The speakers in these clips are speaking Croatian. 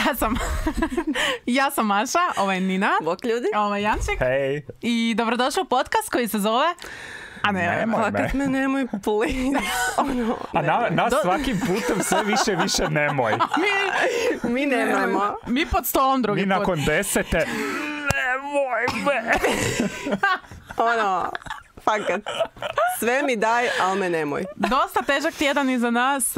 Ja sam Maša, ovo je Nina. Bok ljudi. Ovo je Janček. Hej. I dobrodošli u podcast koji se zove... A Nemoj me. Fakat me nemoj, please. Nas svakim putem sve više nemoj. Mi nemojmo. Mi pod stolom drugi Mi put. nakon 10. Nemoj me. Fakat. Sve mi daj, ali me nemoj. Dosta težak tjedan iza nas.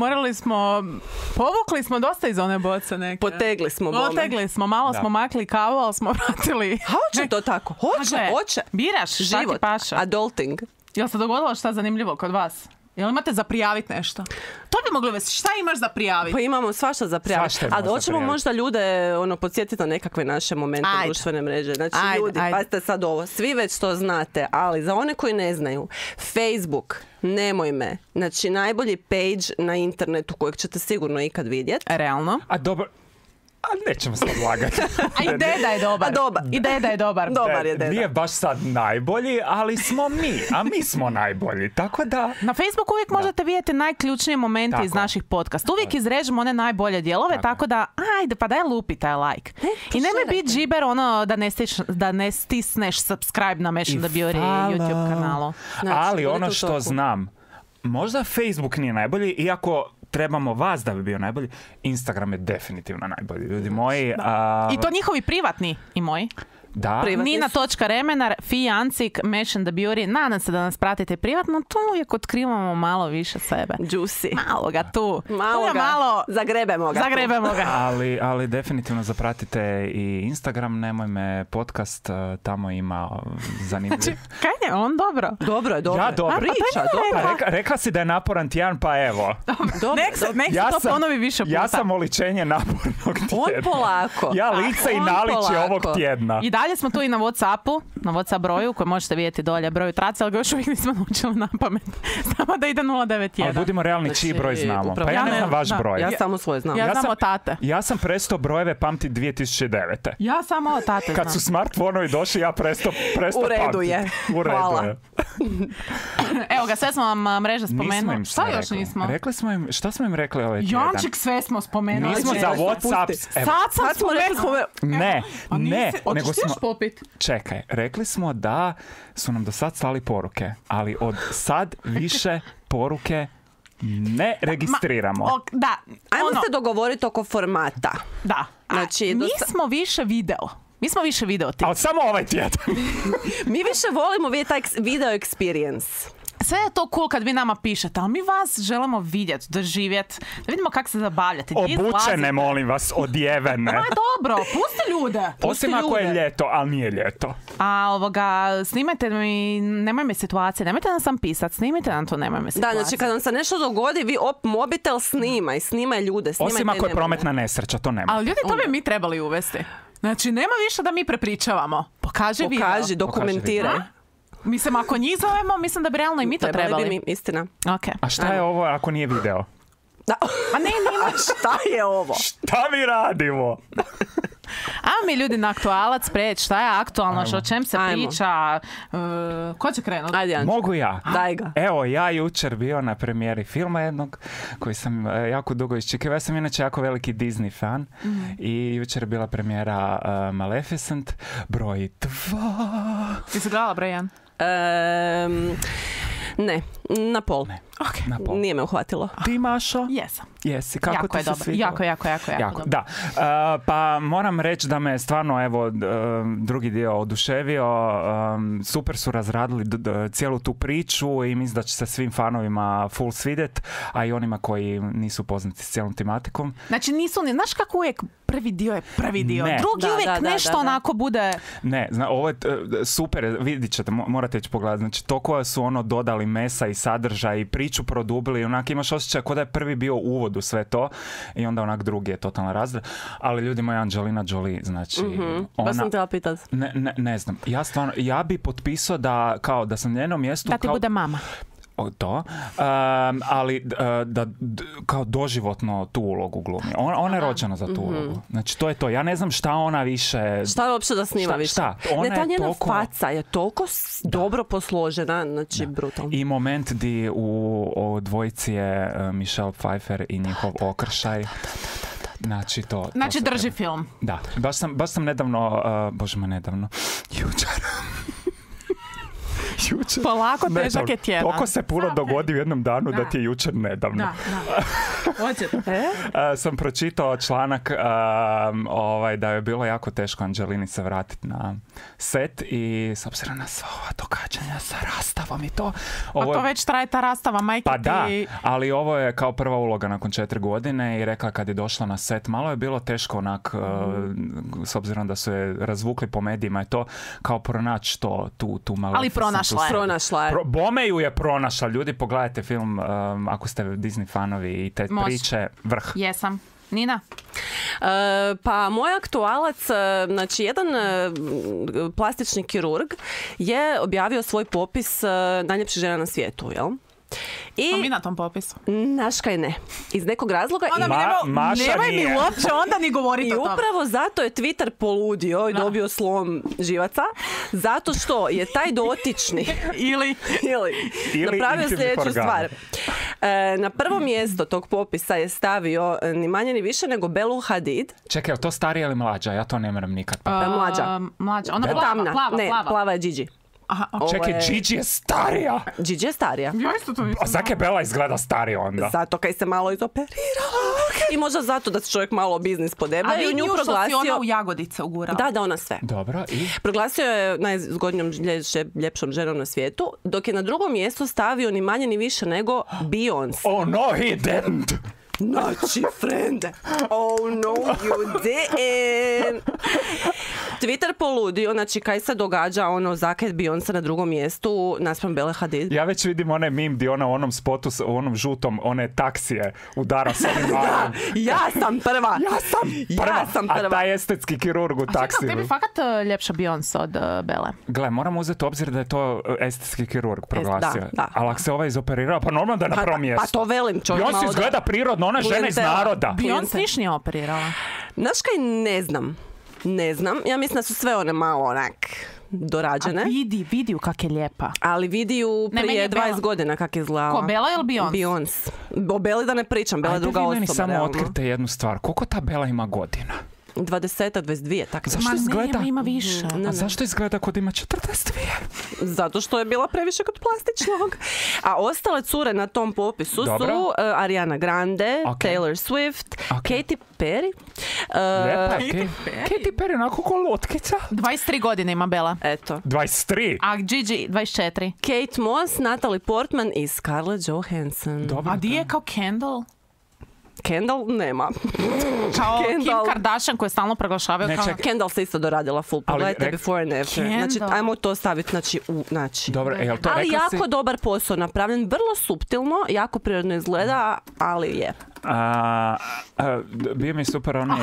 Povukli smo dosta iz one boce neke. Potegli smo bome. Potegli smo, malo smo makli kavu, ali smo vratili. Hoće to tako. Hoće. Biraš šta Život. ti paša. Adulting. Jel se dogodilo šta zanimljivo kod vas? Jel imate za prijaviti nešto? To bi moglo vesti. Šta imaš za prijaviti? Pa imamo svašta za prijaviti. Svašta imamo A hoćemo za možda ljude podsjetiti na nekakve naše momente društvene mreže. Znači ljudi, pazite sad ovo. Svi već to znate, ali za one koji ne znaju, Facebook, nemoj me. Znači najbolji page na internetu kojeg ćete sigurno ikad vidjeti. Realno. A dobro... Ali nećemo se odlagati. A ideja da je dobar. Ideja da je dobar. Dobar je deda. Nije baš sad najbolji, ali smo mi. A mi smo najbolji. Tako da... Na Facebooku uvijek možete vidjeti najključnije momente iz naših podcasta. Uvijek izrežemo one najbolje dijelove, tako da ajde pa daj lupi taj like. I nemoj biti džiber da ne stisneš subscribe na Mission the Beauty YouTube kanalu. Znači, ali ono što znam, možda Facebook nije najbolji, iako trebamo vas da bi bio najbolji, Instagram je definitivno najbolji, ljudi moji. I to njihovi privatni i moji. Da. Nina.remenar, Fijancik, Mission the Beauty. Nadam se da nas pratite privatno. Tu uvijek otkrivamo malo više sebe. Juicy. Malo ga tu. Malo Zagrebemo ga. Ali definitivno zapratite i Instagram, nemoj me podcast, tamo ima zanimljiv. Znači, kaj je on dobro? Dobro je, dobro. Ja dobro. Priča, dobro. Rekla si da je naporan tjedan, pa evo. Nek se to ponovi više puta. Ja sam oličenje napornog tjedna. On polako. Ja lice i naličje ovog tjedna. I dalje smo tu i na Whatsappu, na Whatsapp broju koji možete vidjeti dolje, broju trace, ali ga još uvijek nismo naučili na pamet. Samo da ide 091. Ali budimo realni, čiji broj znamo. Pa ja ne znam vaš broj. Ja samo svoj znam. Ja znam od tate. Ja sam prestao brojeve pamti 2009. Ja samo od tate znam. Kad su smartfonovi došli, ja prestao pamtiti. U redu je. Hvala. Evo ga, sve smo vam mreže spomenuli. Šta još nismo? Rekli smo im, šta smo im rekli ovaj tjedan? Janček, sve smo spomenuli. Nismo za Whatsapp. Sad smo rekli. Ne. Hoćeš ti još popit? Čekaj, rekli smo da su nam do sad slali poruke, ali od sad više poruke ne registriramo. Ajmo se dogovoriti oko formata. Da. Znači, mi smo više video ti. Ali samo ovaj tjedan. Mi više volimo vidjeti taj video experience. Sve je to cool kad vi nama pišete, ali mi vas želimo vidjeti, doživjeti, da vidimo kako se zabavljate. Obučene, molim vas, odjevene. No je dobro, pusti ljude. Osim ako je ljeto, ali nije ljeto. A snimajte mi, nemoj me situacije, nemojte nam sam pisat, snimajte nam to, nemoj me situacije. Da, znači kad nam se nešto dogodi, vi mobitel snimaj ljude, osim ako je prometna nesreća, to nema. Ali ljudi, to bi mi trebali uvesti. Znači, nema više da mi prepričavamo. Pokaži video. Pokaži, dokumentiraj. Mislim, ako njih zovemo, mislim da bi realno i mi to trebali. Bi mi, istina. Okay. A šta je ovo ako nije video? A ne. Šta je ovo? Šta mi radimo? Ajmo mi ljudi na aktualac preći, šta je aktualno, o čem se priča, ko će krenuti? Mogu ja? Daj ga. Evo, ja jučer bio na premijeri filma jednog koji sam jako dugo iščekivao. Ja sam inače jako veliki Disney fan i jučer je bila premijera Maleficent broj 2. Ti si gledala broj 1? Ne, na pol. Okay. Na pol. Nije me uhvatilo. Ti, Mašo? Jesam. Jesi, kako jako ti se svidjelo? Jako. Da, pa moram reći da me stvarno drugi dio oduševio. Super su razradili cijelu tu priču i mislim da će se svim fanovima full svidjet, a i onima koji nisu poznati s cijelom tematikom. Znači nisu ni, znaš kako uvijek prvi dio je prvi dio, drugi uvijek nešto onako bude... Ne, ovo je super, vidit ćete, morate ići pogledati, znači to koja su dodali mesa i sadržaj i priču produbili, onak imaš osjećaj kao da je prvi bio uvod u sve to i onda onak drugi je totalno razred. Ali ljudi moji, Angelina Jolie, znači ona... sam te pitat. Ne znam, ja bi potpisao da sam na njenom mjestu... Da ti bude mama. To, ali da kao doživotno tu ulogu glumi. Ona je rođena za tu ulogu. Znači to je to. Ja ne znam šta ona više... Šta je uopće da snima više? Šta? Ona ta njena faca je toliko dobro posložena, znači brutalno. I moment di u dvojici je Michelle Pfeiffer i njihov okršaj. Znači, znači drži film. Da, baš sam nedavno, jučer. Polako, težak je tjedan. Toliko se puno dogodi u jednom danu da ti je jučer nedavno. Sam pročitao članak da je bilo jako teško Angelini se vratiti na set i s obzirom na sva ova događanja sa rastavom i to. Pa to već traje ta rastava, majke ti. Pa da, ali ovo je kao prva uloga nakon 4 godine i rekla kad je došla na set, malo je bilo teško onak, s obzirom da su je razvukli po medijima i to, kao pronaći to, tu malo. Ali pronašla je. Bome ju je pronašla. Ljudi, pogledajte film, ako ste Disney fanovi i te priče, vrh. Jesam. Nina? Pa moj aktualac, znači jedan plastični kirurg je objavio svoj popis najljepših žena na svijetu, jel? I mi na tom popisu. Naškaj ne. Iz nekog razloga. Nemoj mi uopće onda ni govoriti o tome. I upravo zato je Twitter poludio i dobio slom živaca. Zato što je taj dotični ili napravio sljedeću stvar. Na prvo mjesto tog popisa je stavio ni manje ni više nego Belu Hadid. Čekaj, je to starija ili mlađa? Ja to ne moram nikad. Mlađa. Ona plava je Gigi. Aha, čekaj, Gigi je starija. Gigi je starija. Ja isto to nisam. A zake Bela izgleda starija onda? Zato kaj se malo izoperirala. I možda zato da se čovjek malo biznis podeba. A vi nju što si ona u Jagodice ugurala. Da, ona sve. Dobro, i? Proglasio je najzgodnijom, ljepšom ženom na svijetu, dok je na drugom mjestu stavio ni manje ni više nego Beyoncé. Oh no, he didn't! Znači, frende. Oh no, you didn't. Twitter poludio, znači kaj se događa, zaket Beyoncé na drugom mjestu naspram Bele Hadid. Ja već vidim onaj meme gdje ona u onom spotu, u onom žutom, one taksije udara s ovim da, ja sam prva. A taj estetski kirurg u taksiju. A tebi fakat ljepša Beyoncé od Bele? Gle, moram uzeti u obzir da je to estetski kirurg proglasio. Da. Ali ako se ovaj izoperirao, pa normalno da je na prvom mjestu. Pa to velim, čovjek malo Beyoncé izgleda prirodno, ona je žena iz naroda. Beyoncé niš nije operirala. Znaš kaj, ne znam. Ja mislim da su sve one malo onak dorađene. A vidi ju kak je lijepa. Ali vidi ju prije 20 godina kak je izgledala. Ko, Bela ili Beyoncé? Beyoncé. O Beli da ne pričam, Bela je druga osoba. Ajde vi meni samo otkrite jednu stvar. Koliko ta Bela ima godina? 22, tako. Zašto izgleda? Ima više. A zašto izgleda kod ima 42? Zato što je bila previše kod plastičnog. A ostale cure na tom popisu su Ariana Grande, Taylor Swift, Katy Perry. Katy Perry onako ko lotkica. 23 godine ima Bela. Eto. 23? A Gigi 24. Kate Moss, Natalie Portman i Scarlett Johansson. Dobro, a di je kao Kendall? Kendall nema. Kao Kim Kardashian koju stalno proglašavaju kao... Kendall se isto doradila full. Pogledajte before and after. Znači, ajmo to staviti, Dobro, ali jako dobar posao napravljen, vrlo suptilno, jako prirodno izgleda, ali je. Bio mi super onaj...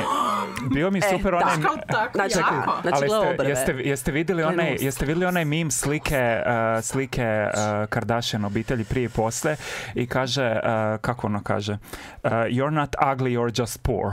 Znači, gle obrve. Jeste vidjeli onaj meme slike Kardashian obitelji prije i posle i kaže, kako ono kaže, you're not ugly, you're just poor.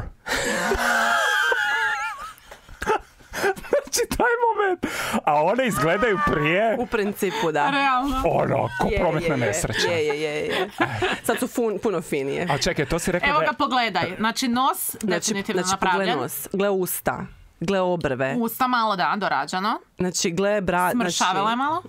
Znači, taj moment. A one izgledaju prije... U principu, da. Realno. Ko prometna nesreća. Je. Sad su puno finije. A čekaj, to si rekao... Evo ga, pogledaj. Znači, nos definitivno napravljen. Gle nos, gle usta, gle obrve. Usta malo, dorađano. Znači, gle brat... Smršavila je malo.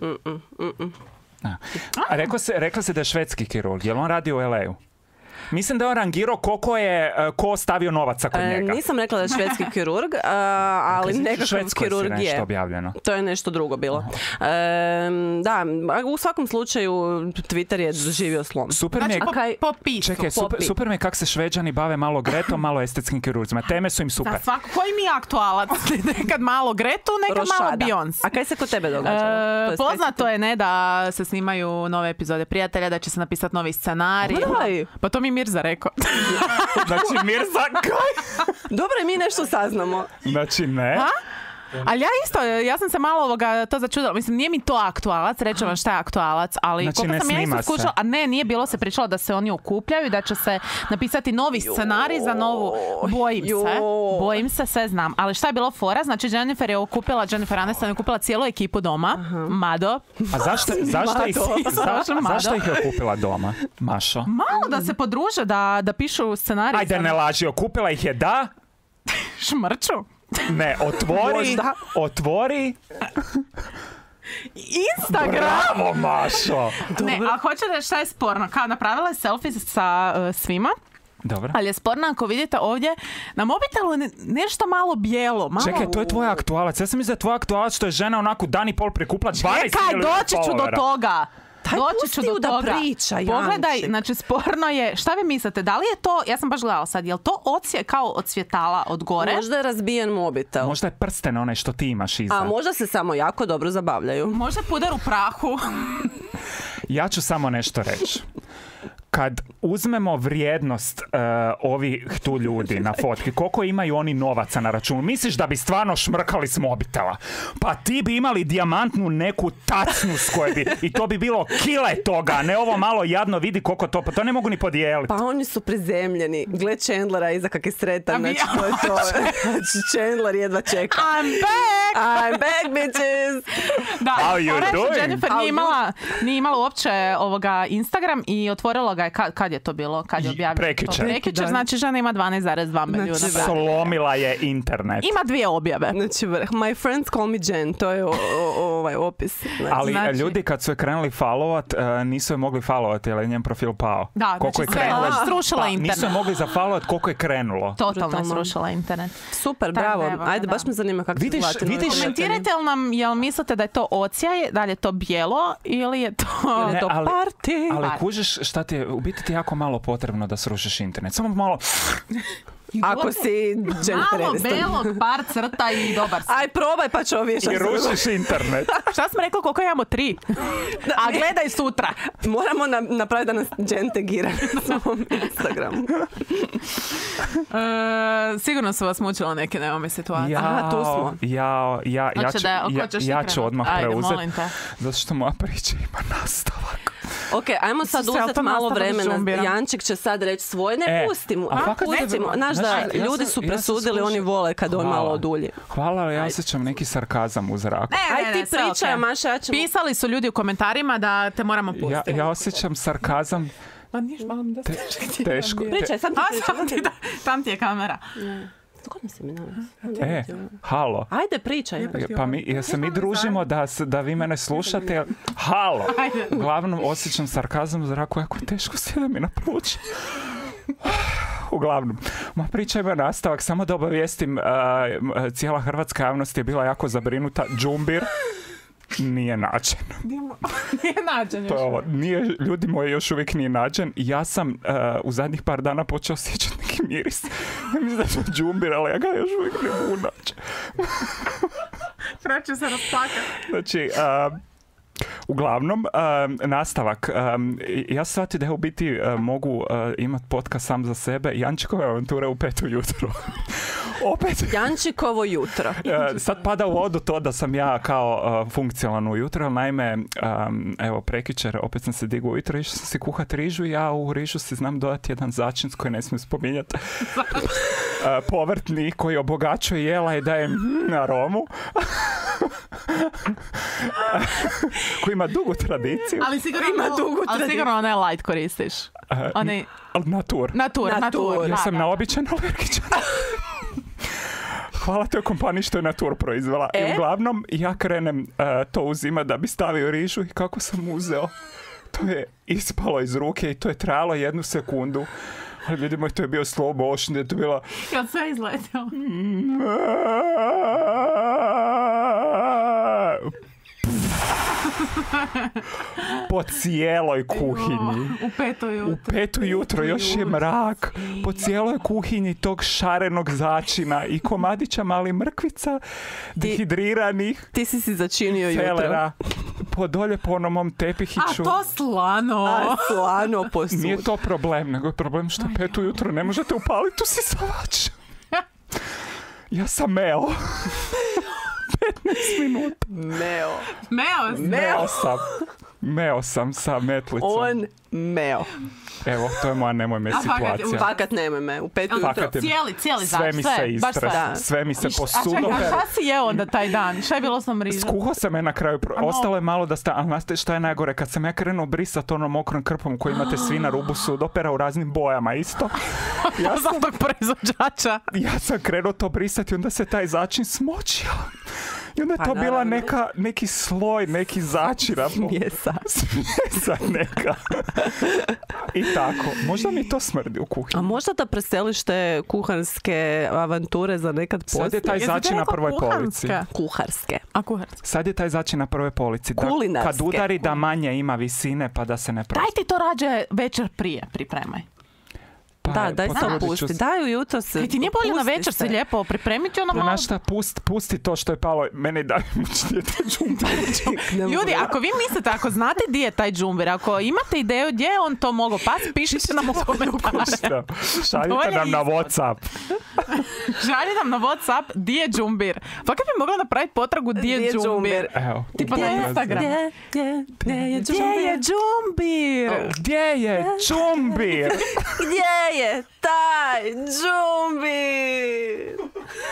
Rekla se da je švedski kirurg. Je li on radi u LA-u? Mislim da je on rangirao ko stavio novaca kod njega. Nisam rekla da je švedski kirurg, ali nekakav kirurg je. Nešto objavljeno. To je nešto drugo bilo. Da, u svakom slučaju Twitter je doživio slom. Super mi je, čekaj, super mi je kako se Šveđani bave malo Gretom, malo estetskim kirurzima. Teme su im super. Da, koji mi je aktualac? Nekad malo Gretu, nekad malo Beyoncé. A kaj se kod tebe događa? Poznato je da se snimaju nove epizode Prijatelja, da će se napisati novi scenarij. Pa to mi Mirza rekao. Znači Mirza, kaj? Dobro, mi nešto saznamo. Znači ne. Ali ja sam se malo to začudila. Mislim, nije mi to aktualac, reću vam šta je aktualac, ali znači, koliko sam ja isto skušala, a ne, nije bilo se pričalo da se oni okupljaju, da će se napisati novi scenarij za novu, bojim se, sve znam. Ali šta je bilo fora? Znači, Jennifer Aniston je okupila cijelu ekipu doma, Mado. A zašto ih je okupila doma, Mašo? Malo da se podruže, da pišu scenarij. Ajde, ne laži, okupila ih je da... Šmrču. Ne, otvori... Instagram! Bravo, Mašo! Ne, a hoćete šta je sporno? Kao napravila je selfie sa svima. Dobro. Ali je sporno ako vidite ovdje na mobitelu nešto malo bijelo. Čekaj, to je tvoj aktualac. Ja sam mislila da je tvoj aktualac što je žena onako dan i pol prikupla 12 milijuna followera. Čekaj, doći ću do toga. Doći ću do toga. Priča, pogledaj, znači sporno je, šta vi mislite, da li je to, ja sam baš gledala sad, je li to kao od svjetala od gore? Možda je razbijen mobitel. Možda je prsten onaj što ti imaš iza. A možda se samo jako dobro zabavljaju. Možda je pudar u prahu. Ja ću samo nešto reći. Kad uzmemo vrijednost ovih tu ljudi na fotki, koliko imaju oni novaca na računu, misliš da bi stvarno šmrkali s mobitela? Pa ti bi imali dijamantnu neku tacnu s koje bi, i to bi bilo kile toga, ne ovo malo jadno, vidi koliko to, pa to ne mogu ni podijeliti. Pa oni su prizemljeni. Gle Chandlera iza kak je sretan, znači to je to. Chandler jedva čeka. I'm back, bitches! Da, how you doing? Jennifer nije imala uopće Instagram i otvorila ga je, kad je to bilo? Kad je objavila? Prekjučer, znači žena ima 12,2 milijuna. Slomila je internet. Ima 2 objave. Znači, my friends call me Jen, to je ovaj opis. Ali ljudi kad su je krenuli followat, nisu je mogli followati, jer je njen profil pao. Da, znači srušila internet. Nisu je mogli zafollowati koliko je krenulo. Totalno je srušila internet. Super, bravo. Ajde, baš me zanima kako se zvati. Komentirajte li nam, jel mislite da je to ocijaj, da li je to bijelo ili je to party? Ali kužiš šta ti je, u biti ti je jako malo potrebno da srušiš internet. Samo malo... Ako si Jennifer Aniston. Malo belog, par crta i dobar si. Aj, probaj pa ću ovješati. I rušiš internet. Šta smo rekli, koliko imamo 3? A gledaj sutra. Moramo napraviti da nas Jen tagira na svom Instagramu. Sigurno su vas mučilo neke neome situacije. Aha, tu smo. Ja ću odmah preuzeti. Molim te. Zato što moja priča ima nastavak. Ok, ajmo sad uzeti malo vremena. Janček će sad reći svoje. Ne, pusti mu. Znaš da ljudi su presudili, oni vole kad on malo odulji. Hvala, ali ja osjećam neki sarkazam u zraku. Aj ti pričaj, Maša, ja ćemo... Pisali su ljudi u komentarima da te moramo pustiti. Ja osjećam sarkazam. Ma niš, mam da... Teško. Pričaj, sam ti pričaj. Tam ti je kamera. Zgodno se mi danas. Halo. Ajde, pričaj. Pa se mi družimo da vi mene slušate. Halo. Uglavnom osjećam sarkazam u zraku, jako teško sjeda mi na pluća. Uglavnom, moja priča ima nastavak, samo da obavijestim, cijela hrvatska javnost je bila jako zabrinuta. Džumbir nije nađen. Nije nađen još. Ljudi moji, još uvijek nije nađen. Ja sam u zadnjih par dana počeo osjećati neki miris. Ja mislim da je to džumbir, ali ja ga još uvijek ne mogu naći. Treće se rasplakati. Znači, uglavnom, nastavak. Ja sam shvatio da u biti mogu imati podcast sam za sebe. Jančikove avanture u 5 ujutro. Opet. Jančikovo jutro. Sad pada u vodu to da sam ja kao funkcionalan ujutro, ali naime, evo, prekjučer opet sam se digao ujutro, išao sam si kuhat rižu i ja u rižu si znam dodati jedan začin koji ne smijem spominjati. Povrtni koji obogaćuje jela i daje aromu. Koji ima dugu tradiciju. Ali sigurno onaj light koristiš. Natur. Ja sam naobičan alergičan. Hvala toj kompaniji što je Natur proizvela. I uglavnom ja krenem to uzima da bi stavio rižu i kako sam uzeo, to je ispalo iz ruke i to je trajalo 1 sekundu. Ali vidimo, to je bio slow motion, je to bila... Kad sve izletio. Po cijeloj kuhinji. U 5 ujutro, još je mrak. Po cijeloj kuhinji tog šarenog začina i komadića malih mrkvica, dehidriranih. Ti si začinio jutro. Po dolje po onom mom tepihiću. A to slano. Slano posud. Nije to problem, nego je problem što 5 ujutro ne možete upaliti usisavač. Ja sam Mel. minuta. Meo sam sa metlicom. On meo. Evo, to je moja nemoj me situacija. Fakat nemoj me. U 5 ujutro. Cijeli sve mi se istre. Sve mi se posudopere. A šta si jeo onda taj dan? Šta je bilo sam riža? Skuho se me na kraju. Ostalo je malo da ali znate šta je najgore? Kad sam ja krenuo brisat onom mokrom krpom koju imate svi na rubu sudopera u raznim bojama isto. Ja sam tog proizvođača. Ja sam krenuo to brisati i onda se taj začin smočio. I onda je to bila neki sloj, neki začin. Smjesa neka. I tako. Možda mi to smrdi u kuhinji. A možda da preseliš te kuharske avanture za nekad poslije? Sad je taj začin na prvoj polici. Kuharske. Sad je taj začin na prvoj polici. Kulinarske. Kad udari da manje ima visine pa da se ne prosti. Daj ti to rađe večer prije pripremaj. Da, daj se pusti. Daj ujutro se. Kaj ti nije bolje na večer se lijepo pripremiti ono malo? Znaš šta, pusti to što je palo. Meni daj džumbir. Ljudi, ako vi mislite, ako znate gdje je taj džumbir, ako imate ideju gdje je on to mogao pasti, pišite nam u komentare. Šaljite nam na WhatsApp. Šaljite nam na WhatsApp gdje je džumbir. Fakat bi mogla napraviti potragu gdje je džumbir. Evo. Tipa na Instagram. Gdje je džumbir? Gdje je džumbir? Gdje je taj džumbir?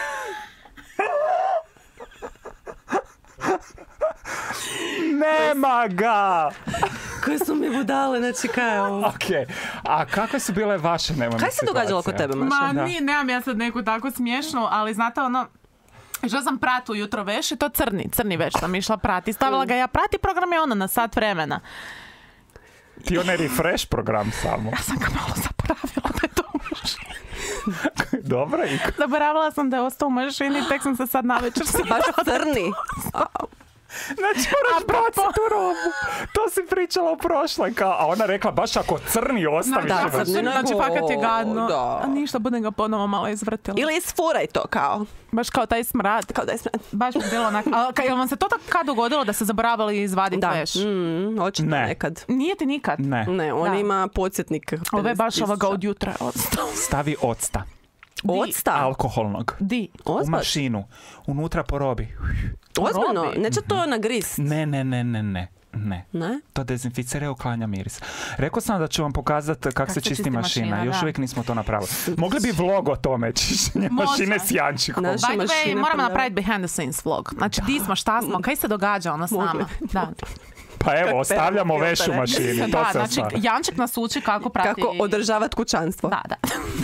Nema ga! Koje su mi budale, znači kaj je ovo? Okej, a kakve su bile vaše nemojme situacije? Kaj se događalo kod tebe, Maša? Nemam ja sad neku tako smiješnu, ali znate ono, išla sam prati ujutro veš i to crni veš sam išla prati. Stavila ga ja prati, program je ono na sat vremena. Ti onaj refresh program samo. Ja sam ga malo zaboravila da je to u mašini. Dobro. Zaboravila sam da je ostao u mašini, tek sam se sad navečer baš crni. Znači moraš baciti u robu. To si pričala u prošloj. A ona rekla baš ako crni ostaviš. Da, znači fakat je gadno. A ništa, budem ga ponovo malo izvrtila. Ili isfuraj to kao. Baš kao taj smrad. Baš bi bilo onako. Jel vam se to tako kad dogodilo da se zaboravili izvaditi veš? Očito nekad. Nije ti nikad? Ne, on ima podsjetnik. Ovo je baš ovoga od jutra. Stavi octa. Octa? Alkoholnog. Di? U mašinu. Unutra porobi. Ozbiljno? Neće to nagrist? Ne. To dezinficira i uklanja miris. Rekao sam da ću vam pokazati kako se čisti mašina. Još uvijek nismo to napravili. Mogli bi vlog o tome, čišćenje mašine s Jančikom. By the way, moramo napraviti behind the scenes vlog. Znači, di smo, šta smo, kaj se događa ono s nama. Da. Pa evo, ostavljamo veš u mašini. Da, znači, Jančik nas uči kako prati... Kako održavati kućanstvo. Da.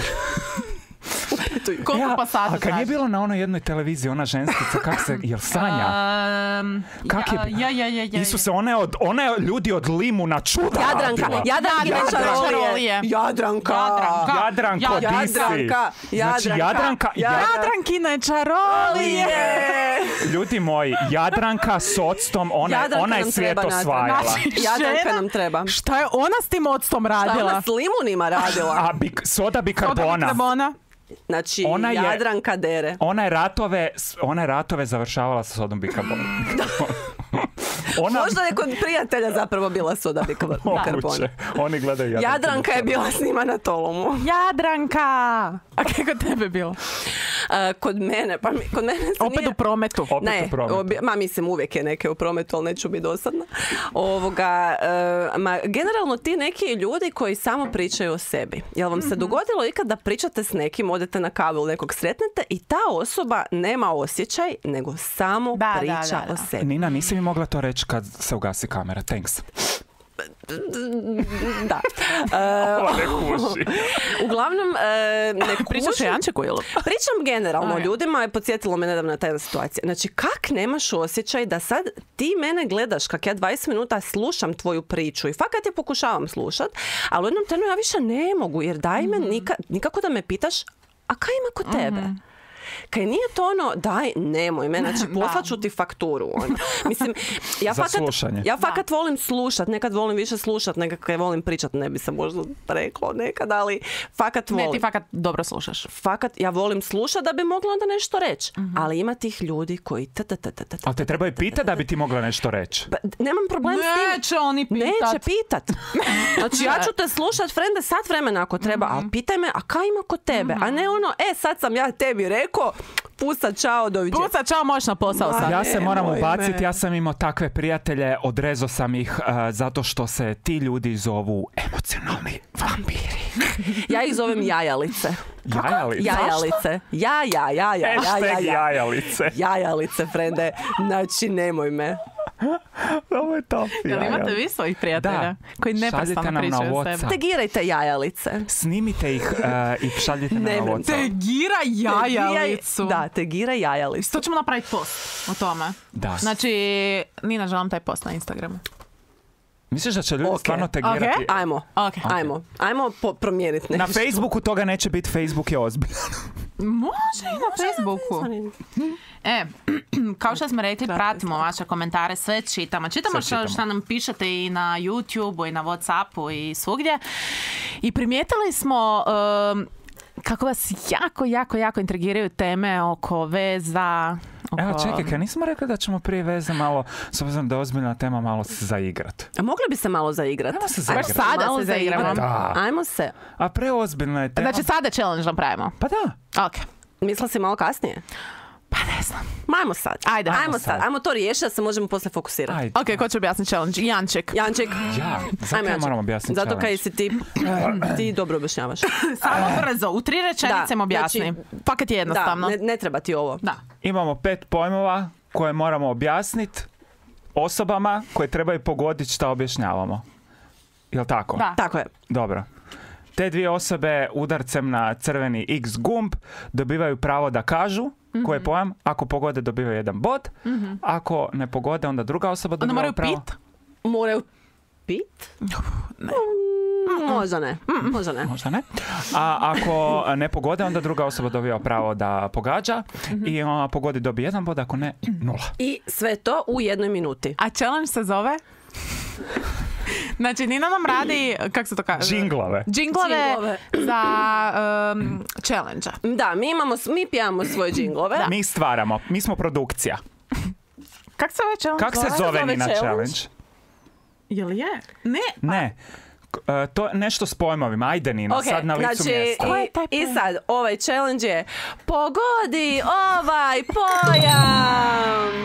Koliko pa sata a kad nije bilo na onoj jednoj televiziji, ona ženskica, kak se, jel Sanja? Kak je? Ja. Isuse, ona je ljudi od Limuna čuda radila. Jadranka, di si? Znači, Jadrankine čarolije. Ljudi moji, Jadranka s octom, ona je svijet osvajala. Jadranka nam treba. Šta je ona s tim octom radila? Šta ona s limunima radila? A soda bikarbona. Znači, Jadranka dere. Ona je ratove završavala sa sodom bikarbona. Možda je kod prijatelja zapravo bila soda bikarbona. Oni gledaju Jadranka. Jadranka je bila s njima na Tolumu. Jadranka! A kako tebe bilo? Kod mene opet u prometu. Mislim uvijek je neke u prometu, ali neću biti dosadna. Generalno ti neki ljudi koji samo pričaju o sebi. Jel vam se dogodilo ikad da pričate s nekim, odete na kavu ili nekog sretnete i ta osoba nema osjećaj, nego samo priča o sebi. Nina, nisi mi mogla to reći kad se ugasi kamera. Thanks. Da. Uglavnom, ne kuži. Pričaš o Jančiku ili? Pričam generalno ljudima, je podsjetilo me nedavno na taj situacija. Znači, kak nemaš osjećaj da sad ti mene gledaš kak ja 20 minuta slušam tvoju priču i fakat je pokušavam slušat, ali u jednom trenu ja više ne mogu, jer daj me nikako da me pitaš, a kaj ima kod tebe? Kaj nije to ono, daj, nemoj me, znači poslaću ti fakturu. Mislim, ja fakat volim slušat, nekad volim više slušat, nekad volim pričat, ne bi se možda reklo nekad, ali fakat volim. Ne, ti fakat dobro slušaš. Fakat, ja volim slušat da bi mogla onda nešto reći, ali ima tih ljudi koji Ali te trebaju pitati da bi ti mogla nešto reći. Nemam problem s tim. Neće oni pitat. Neće pitat. Znači, ja ću te slušat, frende, sat vremena ako treba, ali pitaj me, a kaj ima kod tebe? A ne ono, sad sam ja tebi rekao, onako pusa, čao, doviđenja. Pusa, čao, možeš na posao sad. Ja se moram ubaciti, ja sam imao takve prijatelje, odrezao sam ih zato što se ti ljudi zovu emocionalni vampiri. Ja ih zovem jajalice. Jajalice? Jajalice. Hashtag jajalice. Jajalice, frende. Znači, nemoj me. Ovo je to. Jel imate vi svojih prijatelja koji neprestano pričaju o sebi? Tegirajte jajalice. Snimite ih i šaljite na WhatsApp. Tegira jajalicu. Da, tegira jajalicu. To ćemo napraviti post o tome. Da. Znači, Nina, želim taj post na Instagramu. Misliš da će ljudi stvarno tegirati? Okay. Ajmo promijeniti nešto. Na Facebooku toga neće biti, Facebook je ozbiljan. Može i na Facebooku. Kao što smo rekli, pratimo vaše komentare, sve čitamo. Čitamo što nam pišete i na YouTubeu i na Whatsappu i svugdje. I primijetili smo kako vas jako intrigiraju teme oko veza. Evo, čekaj, nismo rekli da ćemo prije veze malo, s obzirom da je ozbiljna tema, malo se zaigrat. A mogli bi se malo zaigrat? Ajmo se zaigrat. Sada se zaigramo. Da. Ajmo se. A preozbiljna je tema. Znači sada challenge napravimo? Pa da. Ok. Misla si malo kasnije? Pa ne znam. Ajmo sad. Ajmo sad. Ajmo to riješiti da se možemo poslije fokusirati. Ajde. Ok, ko će objasniti challenge? Janček. Ja, zato ja moram objasniti challenge. Zato kaj si ti dobro objašnjavaš. Samo brzo, u 3 rečenice mi objasni. Znači, paket je jednostavno. Da, ne treba ti ovo. Da. Imamo 5 pojmova koje moramo objasniti osobama koje trebaju pogoditi šta objašnjavamo. Jel tako? Da. Tako je. Dobro. Te dvije osobe udarcem na crveni X gumb dobivaju pravo da kažu koji je pojam. Ako pogode dobivaju 1 bod. Ako ne pogode, onda druga osoba dobiva pravo. Onda moraju pit? Ne. Možda ne. A ako ne pogode, onda druga osoba dobiva pravo da pogađa i ona pogodi dobije 1 bod, ako ne, 0. I sve to u 1 minuti. A challenge se zove? Znači, Nina nam radi, kako se to kaže? Džinglove za challenge. Da, mi pijamo svoje džinglove. Mi stvaramo, mi smo produkcija. Kako se ovaj challenge Kako se zove Nina challenge? Jel je? Ne. To nešto s pojmovima. Ajde, Nina, sad na licu mjesta. I sad, ovaj challenge je pogodi ovaj pojam.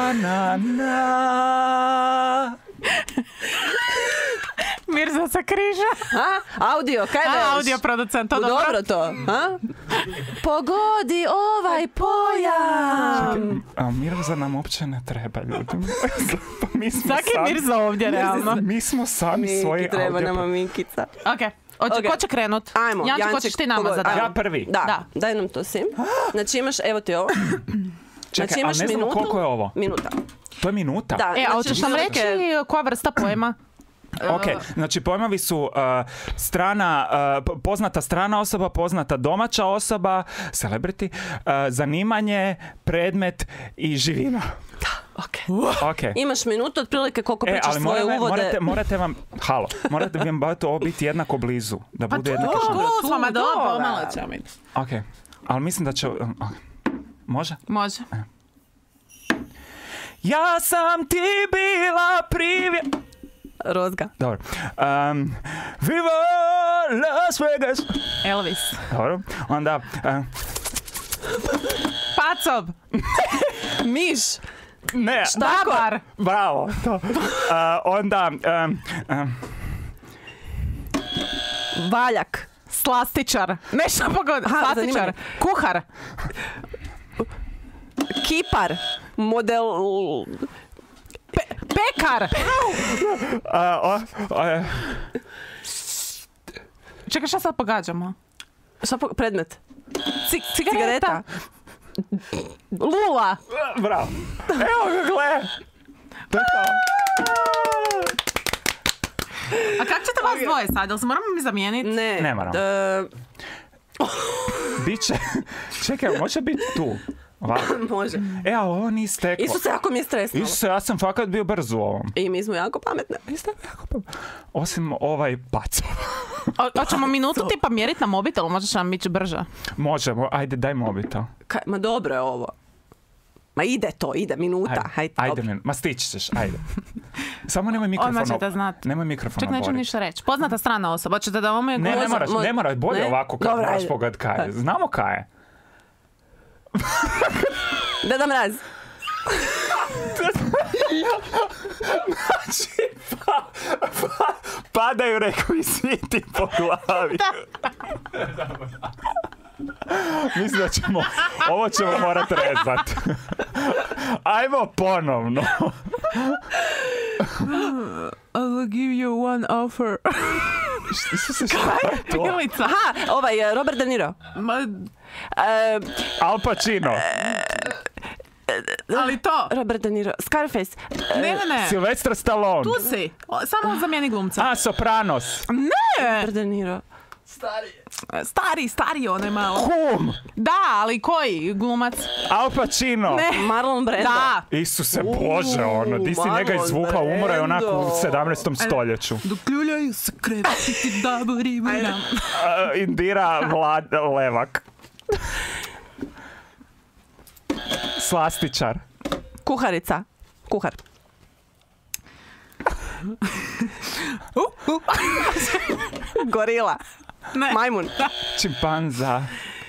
Mirza sa križa. Audio, kaj veš? Audio producent, to dobro to. Pogodi ovaj pojam. Čekaj, Mirza nam uopće ne treba, ljudi. Zaki je Mirza ovdje, realno? Mi smo sami svoji audio. Treba nama Minkica. Ok. Ko će krenut? Ajmo. Janček, hoćeš ti nama zadati? Ja prvi. Da. Daj nam to sim. Znači imaš, evo ti ovo. Čekaj, ali ne znamo koliko je ovo? Minuta. To je minuta? Da. A hoćeš nam reći koja vrsta pojma? Ok, znači pojmovi su poznata strana osoba, poznata domaća osoba, celebrity, zanimanje, predmet i živina. Da, ok. Imaš minutu otprilike koliko pričaš svoje uvode. Morate vam ovo biti jednako blizu. Da bude jednako tu smo, pomalo ćemo biti. Ok, ali mislim da će... Može? Može. Ja sam ti bila privje... Rozga. Dobro. Viva Las Vegas. Elvis. Dobro. Onda... Pacob. Miš. Ne. Štabar. Bravo. To. Onda... Valjak. Slastičar. Nešto pogodi. Slastičar. Kuhar. Kipar. Model... Pekar! Čekaj, šta sad pogađamo? Predmet. Cigareta. Lula. Bravo. Evo ga, gle. To je to. A kako ćete vas dvoje sad? Jel se moramo mi zamijeniti? Ne moramo. Biće... Čekaj, može biti tu. Može. Ali ovo nije steklo. Isuse, jako mi je stresno. Isuse, ja sam fakat bio brz u ovom. I mi smo jako pametne. Osim ovaj Pacov. Hoćemo minutu tipa mjeriti na mobitelu, možeš nam ići brže. Možemo, ajde daj mobitel. Ma dobro je ovo. Ma ide minuta. Ajde, ma stići ćeš, ajde. Samo nemoj mikrofon. Odmah ćete znati. Nemoj mikrofon. Ček, neću ništa reći. Poznata strana osoba, hoćete da vam je... Ne moraš, bolje ovako kad moraš pogledati kaj je. Znamo kaj je. Deda Mraz. Znači, padaju rekviziti po glavi. Mislim da ovo ćemo morat rezat. Ajmo ponovno. I'll give you one offer. Šta je to? Aha, Robert De Niro. Al Pacino. Ali to... Robert De Niro. Scarface. Ne. Sylvester Stallone. Tu si. Samo zamijeni glumca. Sopranos. Ne! Robert De Niro. Stari onaj malo. Hum. Da, ali koji glumac? Al Pacino. Ne. Marlon Brando. Da. Isuse Bože, di si njega izvukla, umro je onako u 17. stoljeću. Dok ljuljaju se kreveti da boriviram. Indira Levak. Slastičar. Kuharica. Kuhar. Gorila. Ne. Majmun. Čimpanza.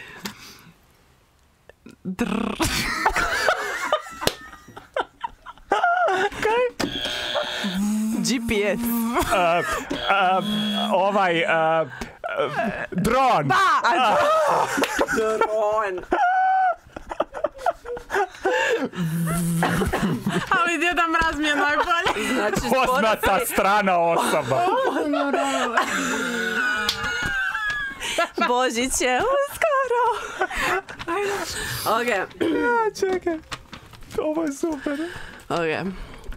GPS. Dron. Dron. Ali Djeda Mraz mi je najbolji. Znači, Poznata strana osoba. Božić je uskoro. Ok. Čekaj. Ovo je super. Ok.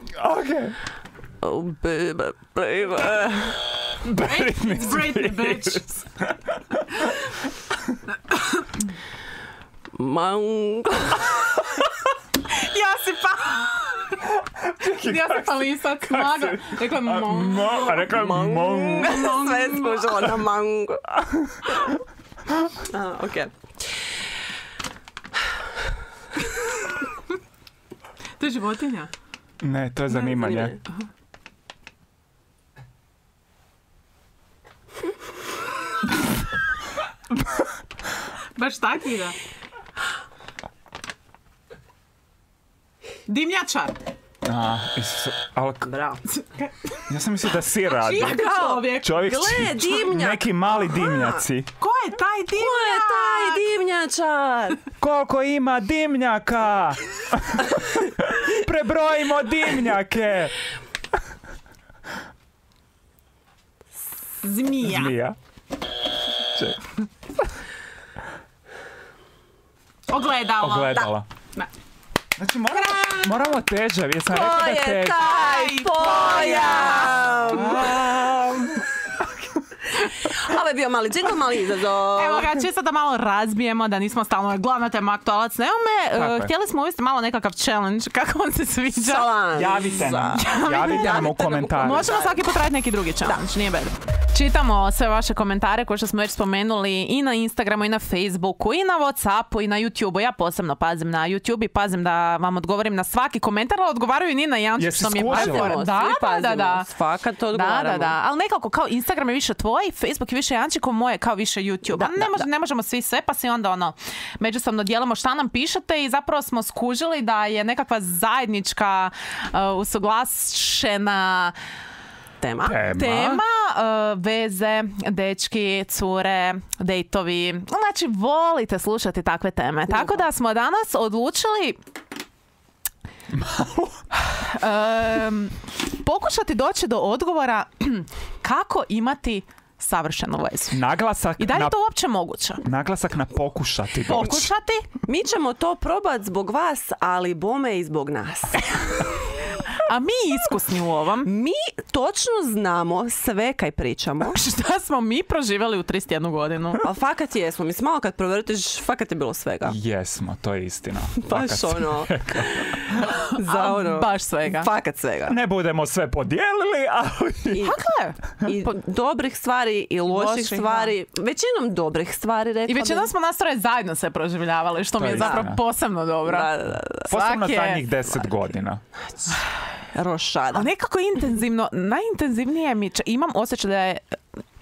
Oh, baby. Britney bitch. Mango. Josipa Lisac, Maga. Rekla mango. Rekla mango. Sve skužila na mango. Ok. To je životinja? Ne, to je zanimanje. Baš taki da. Dimnjačar. Bravo. Ja sam mislio da si radi. Čovjek. Gle, dimnjak. Neki mali dimnjaci. Ko je taj dimnjak? Ko je taj dimnjačar? Koliko ima dimnjaka? Prebrojimo dimnjake. Zmija. Ogledalo. Da. Znači moramo teže, jesam rekao da teže. Ko je taj pojam? Ovo je bio mali džingl, mali izazov. Evo ga, čisto da malo razbijemo, da nismo stalno glavna tema aktualac. Htjeli smo uvesti malo nekakav challenge, kako on se sviđa. Javite nam u komentarima. Možemo svaki put raditi neki drugi challenge, nije bed. Čitamo sve vaše komentare koje što smo već spomenuli i na Instagramu i na Facebooku i na Whatsappu i na YouTubeu. Ja posebno pazim na YouTube i pazim da vam odgovorim na svaki komentar, ali odgovaraju i Nina i Jančić što mi je pazimo. Da. Fakat odgovaramo. Da. Ali nekako kao Instagram je više tvoj, Facebook je više Jančikov, moje kao više YouTube. Ne možemo svi sve, pa si onda međusobno dijelimo šta nam pišete i zapravo smo skužili da je nekakva zajednička usuglašena tema, veze, dečki, cure, dejtovi. Znači, volite slušati takve teme. Tako da smo danas odlučili pokušati doći do odgovora kako imati savršenu vezu. Naglasak i da li je to uopće moguće? Naglasak na pokušati doći. Pokušati? Mi ćemo to probati zbog vas, ali bome i zbog nas. A mi iskusni u ovom. Mi točno znamo sve kaj pričamo. Šta smo mi proživjeli u 31 godinu? Ali fakat jesmo. Mislim, malo kad provrtiš, fakat je bilo svega. Jesmo, to je istina. Baš baš svega. Fakat svega. Ne budemo sve podijelili, ali... I dobrih stvari i loših stvari. Većinom dobrih stvari, rekla. I većinom smo nastroje zajedno se proživljavali, što mi je zapravo posebno dobro. Da. Posebno zadnjih 10 godina. Rošada. Ali nekako intenzivno, najintenzivnije imam osjećaj da je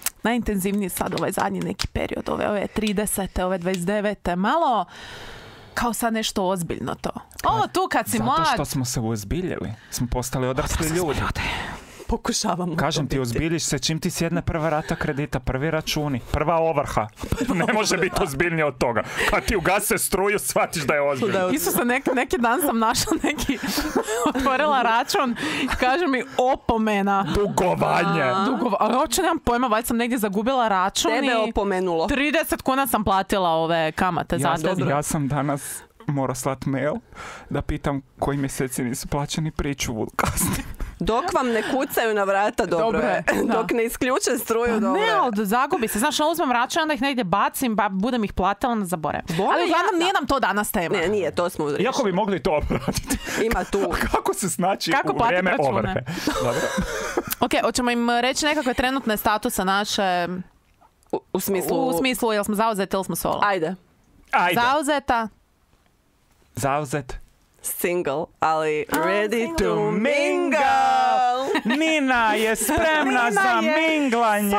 najintenzivniji sad ovaj zadnji neki period, ove 30. ove 29. malo kao sad nešto ozbiljno to. Ovo tu kad si mlad... Zato što smo se ozbiljili. Smo postali odrasli ljudi. Pokušavamo. Kažem ti, ozbiljiš se čim ti sjedne prva rata kredita, prvi računi, prva ovrha. Ne može biti ozbiljnije od toga. Kad ti ugase struju, shvatiš da je ozbiljno. Isuse, neki dan sam našla otvorila račun i kaže mi opomena. Dugovanje. A račun, nemam pojma, valjda sam negdje zagubila račun. Tebe opomenulo. 30 kuna sam platila ove kamate. Ja sam danas morao slati mail da pitam koji mjeseci nisu plaćeni pričuvu kasnije. Dok vam ne kucaju na vrata, dobro je. Dok ne isključe struju, dobro je. Ne, ali zagubi se. Znaš, uzmem račun, onda ih negdje bacim, budem ih platila, onda zaboravim. Ali uglavnom nije nam to danas tema. Ne, nije, to smo uzeli. Iako bi mogli to obratiti. Ima tu. Kako se znači u vrijeme ovrhe? Ok, hoćemo im reći nekakve trenutne statuse naše... U smislu, jel smo zauzeti ili smo solo? Ajde. Zauzeta. Zauzet. Single, ali ready to mingle. Nina je spremna za minglanje.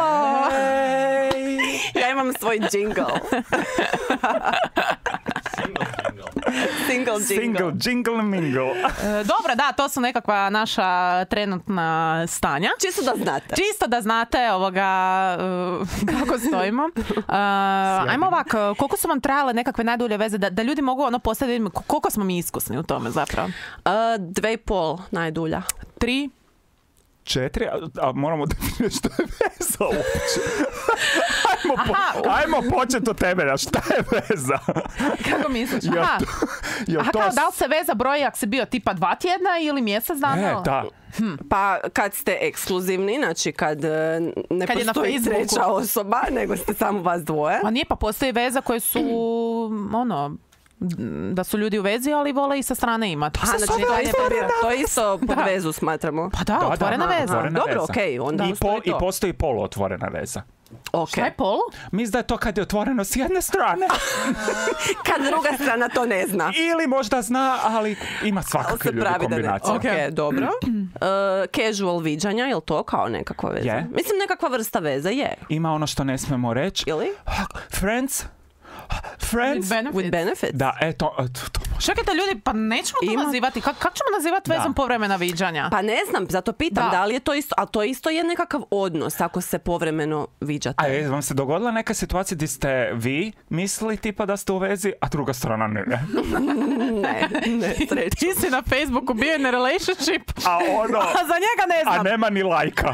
Ja imam svoj jingle. Single jingle mingle. Dobro, da, to su nekakva naša trenutna stanja. Čisto da znate kako stojimo. Ajmo ovako, koliko su vam trajale nekakve najdulje veze, da ljudi mogu postaviti, koliko smo mi iskusni u tome zapravo? 2,5 najdulja. 3? 4, a moramo definirati što je veza uopće. Ajmo početi od tebe, šta je veza? Kako misliš? Da li se veza broji ako si bio tipa 2 tjedna ili mjesec dana? Da. Pa kad ste ekskluzivni, znači kad ne postoji treća osoba, nego ste samo vas dvoje. A nije, pa postoji veza koje su da su ljudi u vezi, ali vole i sa strane imati. To je isto pod vezu smatramo. Pa da, otvorena veza. Dobro, okej. I postoji poluotvorena veza. Šta je polu? Mislim da je to kad je otvoreno s jedne strane. Kad druga strana to ne zna. Ili možda zna, ali ima svakakve ljudi kombinacije. Ok, dobro. Casual viđanja, je li to kao nekakva veza? Je. Mislim, nekakva vrsta veza je. Ima ono što ne smemo reći. Ili? Friends with benefits. Da, to čekajte ljudi, pa nećemo to nazivati. Kako ćemo nazivati vezom povremena viđanja? Pa ne znam, zato pitam da li je to isto, ali to isto je nekakav odnos ako se povremeno viđate. A vam se dogodila neka situacija gdje ste vi mislili tipa da ste u vezi, a druga strana ne? Ne, sreću. Ti si na Facebooku bio in a relationship, a za njega ne znam. A nema ni lajka.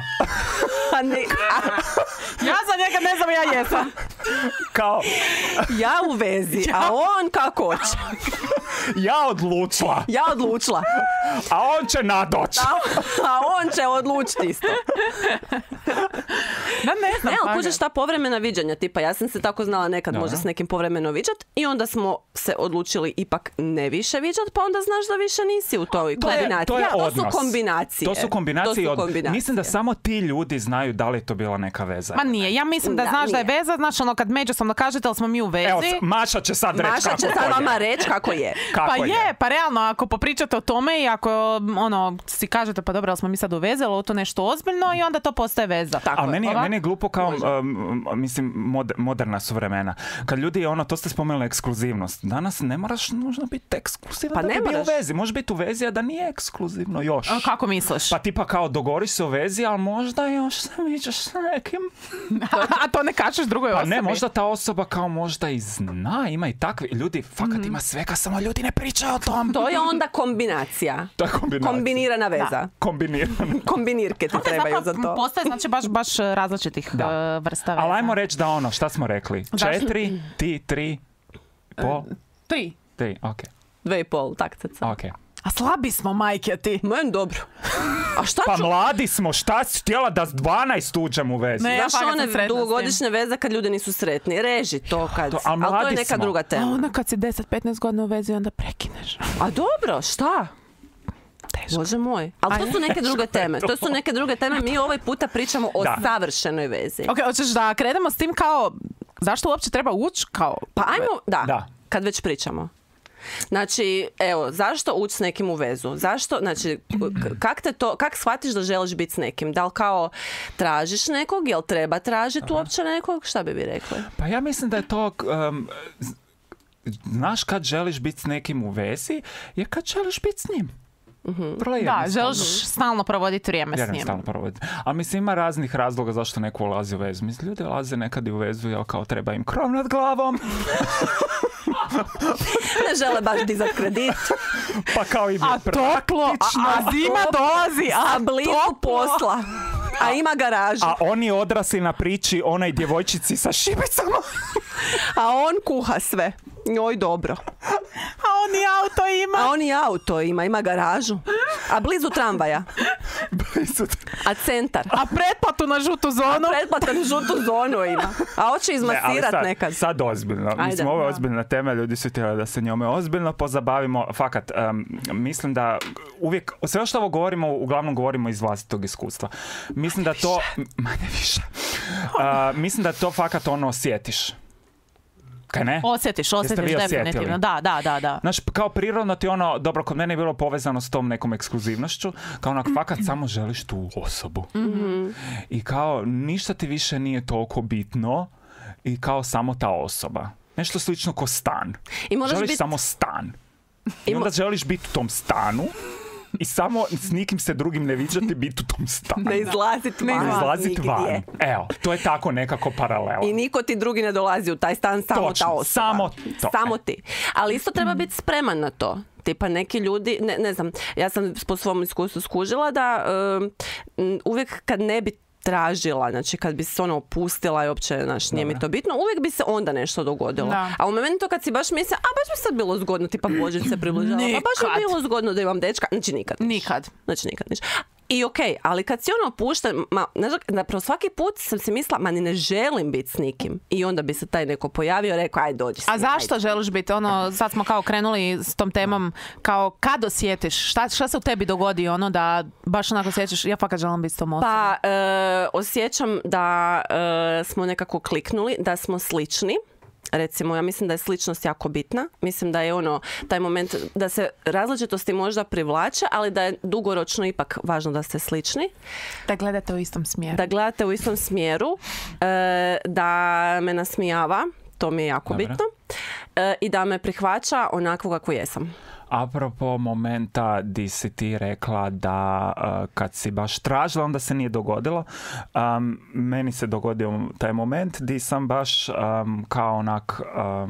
Ja za njega ne znam, ja jesam. Kao... Ja u vezi, a on kako hoće. Ja odlučila. A on će nadoći. A on će odlučiti isto. Ne znam. Ali kužiš šta povremena viđanja, tipa ja sam se tako znala nekad možda s nekim povremeno viđat i onda smo se odlučili ipak ne više viđat, pa onda znaš da više nisi u toj kombinaciji. To je odnos. To su kombinacije. Mislim da samo ti ljudi znaju da li je to bila neka veza. Ma nije, ja mislim da znaš da je veza, znaš ono kad međusobno kažete ali smo mi u vezi. Evo, Maša će sad reći kako je. Maša će sad vama reći kako je. Pa realno, ako popričate o tome i ako si kažete pa dobro, ali smo mi sad u vezi, ali to nešto ozbiljno i onda to postaje veza. A meni je glupo kao, mislim, moderna su vremena. Kad ljudi, to ste spomenuli ekskluzivnost. Danas ne moraš nužno biti ekskluzivan pa da bi bio u vezi. Može biti u vezi, a da nije ekskluzivno još. A kako misliš? Pa tipa kao dogoriš se u vezi, ali možda još se viđaš s nekim. A to ne kažeš drugoj osobi? Pa ne, možda ta osoba kao možda i zna, ima i takvi ljudi, fakat ima svega, samo ljudi ne pričaju o tom. To je onda kombinacija. To je kombinacija. Kombinirana veza. Kombinirke ti trebaju za to. Postoje znači baš različitih vrsta veza. Ali ajmo reći da šta smo rekli? 4, ti 3, pol? 3. 3, ok. 2,5, tak caca. Ok. A slabi smo, majke ti. Meni dobro. A šta pa mladi smo, šta si htjela da s 12 uđem u vezu? Znaš one dugogodišnje veze kad ljudi nisu sretni. Reži to kad... Ali to je neka druga tema. A onda kad si 10-15 godina u vezi, onda prekineš. A dobro, šta? Teško. Bože moj. Ali to su neke druge teme. To su neke druge teme. Mi ovaj puta pričamo o savršenoj vezi. Ok, hoćeš da krenemo s tim kao... Zašto uopće treba ući kao... Pa ajmo, da. Kad već pričamo. Znači, evo, zašto ući s nekim u vezu? Zašto, znači, kak shvatiš da želiš biti s nekim? Da li kao tražiš nekog? Jel treba tražiti uopće nekog? Šta bi rekli? Pa ja mislim da je to... znaš kad želiš biti s nekim u vezi, je kad želiš biti s njim. Da, želiš stalno provoditi vrijeme s njim. A mislim, ima raznih razloga zašto neko ulazi u vezu. Mislim, ljudi ulaze nekad i u vezu, jel kao treba im krov nad glavom. Ne žele baš dizat kredit. Pa kao i toplo, a zima dolazi, a blizu posla. A ima garažu. A oni odrasli na priči onaj djevojčici sa šibicama. A on kuha sve. Njoj dobro. A on i auto ima garažu. A blizu tramvaja. A centar. A pretplatu na žutu zonu ima. A hoće izmasirat nekad. Sad ozbiljno. Mislim, ovo je ozbiljna tema, ljudi su htjeli da se njome ozbiljno pozabavimo. Fakat, mislim da uvijek, sve što ovo govorimo, uglavnom govorimo iz vlastitog iskustva. Mislim da to... Manje više. Mislim da to fakat ono osjetiš. Kaj ne? Osjetiš definitivno. Da. Znači, kao prirodno ti ono, dobro, kod mene je bilo povezano s tom nekom ekskluzivnošću, kao onak, fakat samo želiš tu osobu. I kao, ništa ti više nije toliko bitno i kao samo ta osoba. Nešto slično ko stan. Želiš samo stan. I onda želiš biti u tom stanu i samo s nikim se drugim ne viđati biti u tom stanu. Ne izlaziti van. Evo, to je tako nekako paralelno. I niko ti drugi ne dolazi u taj stan, samo ta osoba. Samo ti. Ali isto treba biti spreman na to. Tipa neki ljudi, ne znam, ja sam po svom iskustvu skužila da uvijek kad ne bi tražila, znači kad bi se ono opustila i uopće, nije mi to bitno, uvijek bi se onda nešto dogodilo. Da. A u momentu kad si baš misli, baš bi sad bilo zgodno, tipa Božić se približava, baš bi bilo zgodno da imam dečka, znači nikad. I okej, ali kad si ono opušten, zapravo svaki put sam si mislila, ni ne želim biti s nikim. I onda bi se taj neko pojavio i rekao, aj dođi s njim. A zašto želiš biti? Sad smo kao krenuli s tom temom, kao kad osjetiš, šta se u tebi dogodi da baš onako osjećaš, ja fakat želim biti s tom osobom? Pa, osjećam da smo nekako kliknuli, da smo slični. Recimo, ja mislim da je sličnost jako bitna. Mislim da je taj moment da se različitosti možda privlače, ali da je dugoročno ipak važno da ste slični. Da gledate u istom smjeru. Da me nasmijava, to mi je jako bitno. I da me prihvaća onako kako jesam. Apropo momenta di si ti rekla da kad si baš tražila, onda se nije dogodilo. Meni se dogodio taj moment di sam baš kao onak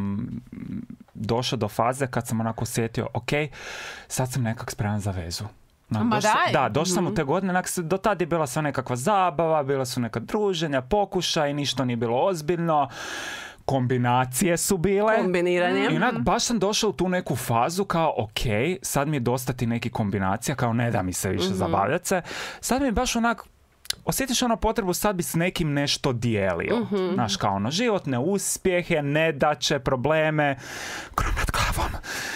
došao do faze kad sam onako osjetio, ok, sad sam nekak spreman za vezu. Došao sam u te godine, do tada je bila sve nekakva zabava, bila su neka druženja, pokušaj, ništa nije bilo ozbiljno. Kombinacije su bile. Kombiniranje. I baš sam došao u tu neku fazu kao, ok, sad mi je dosta ti neki kombinacija, kao ne da mi se više zabavljati se. Sad mi je baš onak, osjetiš potrebu, sad bi s nekim nešto dijelio. Znaš, kao životne uspjehe, nedaće, probleme, krov nad glavom.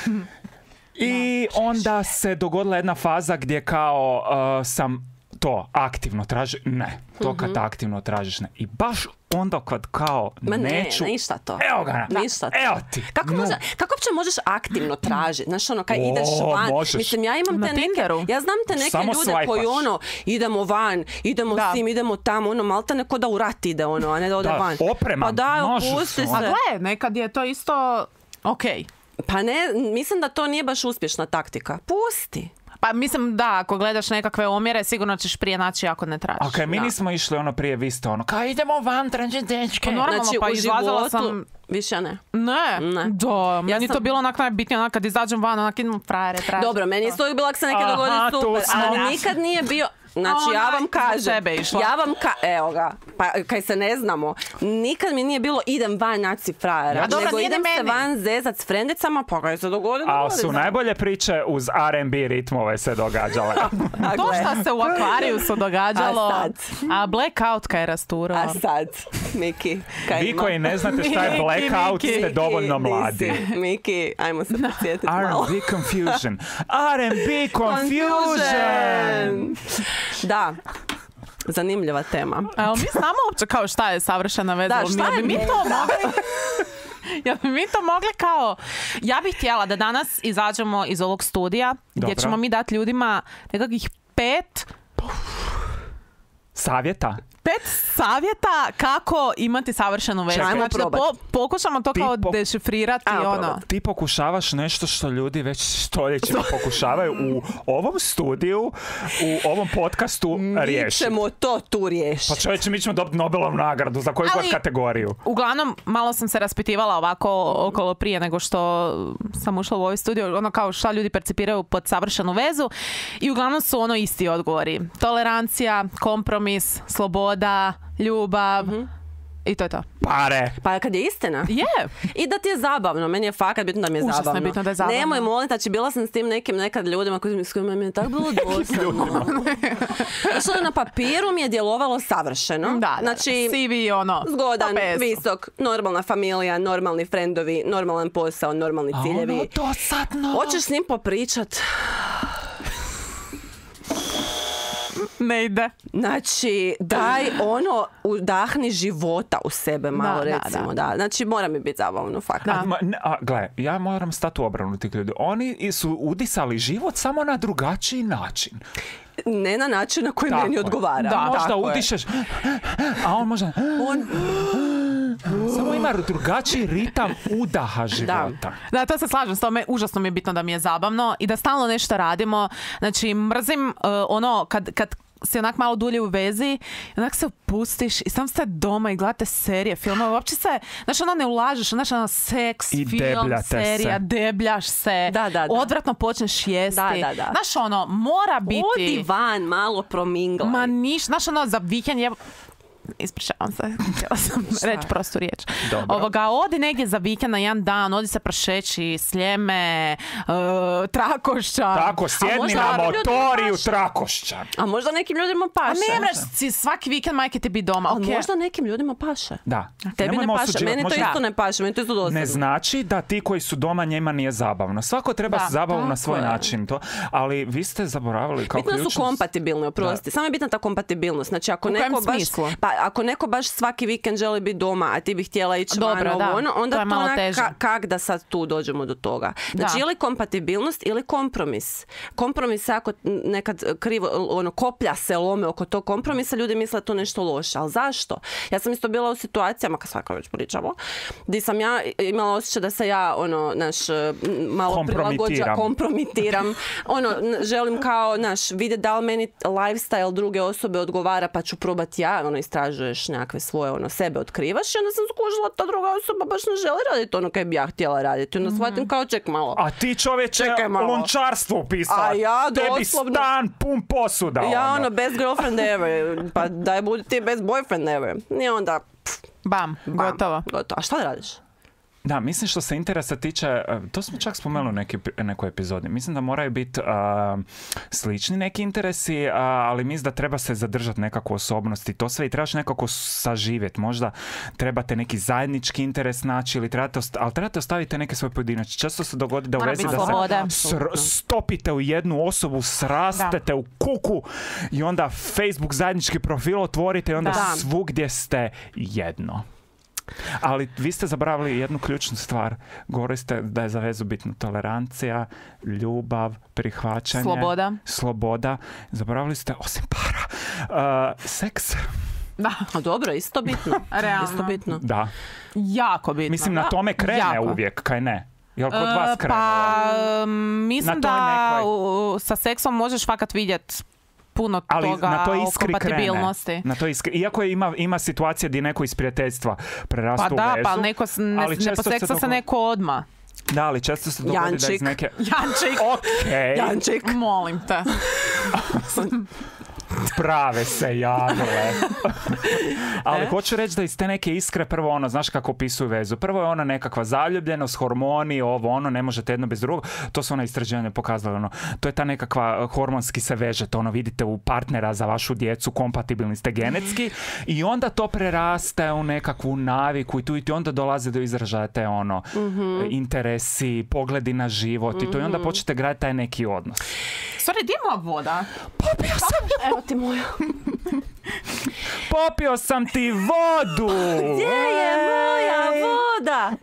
I onda se dogodila jedna faza gdje kao sam to aktivno traži, kad aktivno tražiš, ne. I baš onda kad kao neću... ništa to. Evo ga, evo ti. Kako uopće možeš aktivno tražiti? Znaš, kad ideš van. Možeš. Mislim, ja imam te neke... Ja znam te neke samo ljude swajpaš. Koji idemo van, idemo s tim, idemo tamo, malta neko da u rat ide, a ne da ode van. Oprema, pa da, opusti se. A gle, nekad je to isto okej. Pa ne, mislim da to nije baš uspješna taktika. Pusti. Pa mislim da, ako gledaš nekakve omjere, sigurno ćeš prije naći ako ne tražiš. Ok, mi nismo išli prije, vi ste kao idemo van, traži dečke. Pa normalno, znači, pa izlazila sam... Više ne. Ne. Da, meni to bilo najbitnije, kad izađem van, idemo frajere, tražim. Dobro, meni isto uvijek bilo ako se nekaj dogodi super, ali nikad nije bio... Znači, ja vam evo ga, pa kaj se ne znamo, nikad mi nije bilo idem van naći frajera, nego idem se van zezat s frendicama, pa kaj se dogodi. A su najbolje priče uz R&B ritmove se događale. To što se u akvariju su događalo, a blackout kaj je rasturao. A sad, Miki, kaj ima? Vi koji ne znate šta je blackout, ste dovoljno mladi. Miki, ajmo se podsjetiti malo. R&B confusion. R&B confusion! Da, zanimljiva tema. A mi znamo uopće kao šta je savršena veza? Da, šta je mi to mogli? Ja bi mi to mogli kao... Ja bih htjela da danas izađemo iz ovog studija gdje ćemo mi dati ljudima nekakvih 5... savjeta? savjeta kako imati savršenu vezu. Znači da pokušamo to kao dešifrirati. Ti pokušavaš nešto što ljudi već stoljećima pokušavaju u ovom studiju, u ovom podcastu riješiti. Mi ćemo to tu riješiti. Pa čovječe, mi ćemo dobiti Nobelovu nagradu za koju god kategoriju. Uglavnom, malo sam se raspitivala ovako okolo prije nego što sam ušla u ovaj studio, ono kao šta ljudi percipiraju pod savršenu vezu, i uglavnom su ono isti odgovori. Tolerancija, kompromis, sloboda, ljubav, i to je to. Pare. Pa kad je istina. I da ti je zabavno. Meni je fakat bitno da mi je zabavno. Užasno je bitno da je zabavno. Nemoj molim, znači bila sam s tim nekim nekad ljudima s kojima mi je tako bilo dosadno. Znači na papiru mi je djelovalo savršeno. Znači, CV ono. Zgodan, visok, normalna familija, normalni frendovi, normalan posao, normalni ciljevi. Ono dosadno. Hoćeš s njim popričat? Ne ide. Znači, daj ono, udahni života u sebe malo, recimo. Da. Znači, mora mi biti zabavno, fakt. Gle, ja moram stati u obranu tih ljudi. Oni su udisali život samo na drugačiji način. Ne na način na koji meni odgovara. Da, možda udišeš, a on možda... Samo ima drugačiji ritam udaha života. Da, to se slažem s tome. Užasno mi je bitno da mi je zabavno i da stalno nešto radimo. Znači, mrzim ono kad si onak malo dulje u vezi, onak se opustiš i sam ste doma i gledate serije, filmove, uopće se, znaš, ono ne ulažeš, znaš, ono seks, i film, serija, debljaš se, odvratno počneš jesti. Znaš, ono, mora biti... Odi van, malo prominglaj. Ma niš, znaš, ono, za vikend je... Ispričavam se, htjela sam reći prostu riječ. Odi negdje za vikend na jedan dan, odi se prošeći Sljeme, Trakošćan. Tako, sjedni na motoriju Trakošćan. A možda nekim ljudima paše. A ne mreš, svaki vikend majke ti bi doma. Ali možda nekim ljudima paše. Da. Tebi ne paše, meni to isto ne paše, meni to isto dosadno. Ne znači da ti koji su doma njima nije zabavno. Svako treba se zabavno na svoj način. Ali vi ste zaboravili kao bitno su kompatibilni, oprosti. Samo je bitna ta kompatibilnost. Znači, ako neko baš... Ako neko baš svaki vikend želi biti doma, a ti bi htjela ići van, onda to kak da sad tu dođemo do toga. Znači, ili kompatibilnost ili kompromis. Kompromis je ako nekad krivo, koplja se lome oko tog kompromisa, ljudi misle da to nešto loše. Ali zašto? Ja sam isto bila u situacijama, kad svaka već pričamo, gdje sam ja imala osjećaj da se ja, malo kompromitiram. Želim kao, vidjeti da li meni lifestyle druge osobe odgovara, pa ću probati ja, istražuješ nekakve svoje, sebe otkrivaš, i onda sam skužila ta druga osoba baš ne želi raditi ono kaj bi ja htjela raditi. Onda shvatim kao, ček malo. A ti čovječe lončarstvo upisala. A ja tebi stan pun posuda. Ja best girlfriend ever. Pa daj budi ti best boyfriend ever. I onda... Bam, gotovo. A šta da radiš? Da, mislim što se interesa tiče, to smo čak spomenuli u nekoj epizodi, mislim da moraju biti slični neki interesi, ali mislim da treba se zadržati nekakvu osobnost i to sve i trebaš nekako saživjeti. Možda trebate neki zajednički interes naći, ali trebate ostaviti neke svoje pojedinačne. Često se dogodi da u vezi da se stopite u jednu osobu, srastete u kuku i onda Facebook zajednički profil otvorite i onda svugdje ste jedno. Ali vi ste zaboravili jednu ključnu stvar. Govorili ste da je za vezu bitna tolerancija, ljubav, prihvaćanje, sloboda. Zaboravili ste, osim para, seks. Da. A dobro, isto bitno. Realno. Isto bitno. Da. Jako bitno. Mislim, na tome krene uvijek, kaj ne? Jel kod vas krene? Pa, mislim da sa seksom možeš fakat vidjeti puno toga o kompatibilnosti. Iako ima situacija gdje neko iz prijateljstva prerastu u vezu. Pa neko ne poseksa se neko odmah. Da, ali često se dogodi da iz neke... Jančik. Okay. Jančik. Molim te. Prave se javile. Ali hoću reći da iz te neke iskre prvo znaš kako opisuju vezu. Prvo je ona nekakva zaljubljenost, hormoni, ne možete jedno bez drugog. To su istraživanja pokazala. To je ta nekakva hormonski se vežete, vidite u partnera za vašu djecu, kompatibilni ste genetski i onda to preraste u nekakvu naviku i tu i onda dolaze do izražaja te interesi, pogledi na život i to i onda počnete graditi taj neki odnos. Sorry, gdje je moja voda? Popio sam. Evo ti moja. Popio sam ti vodu. Gdje je moja voda?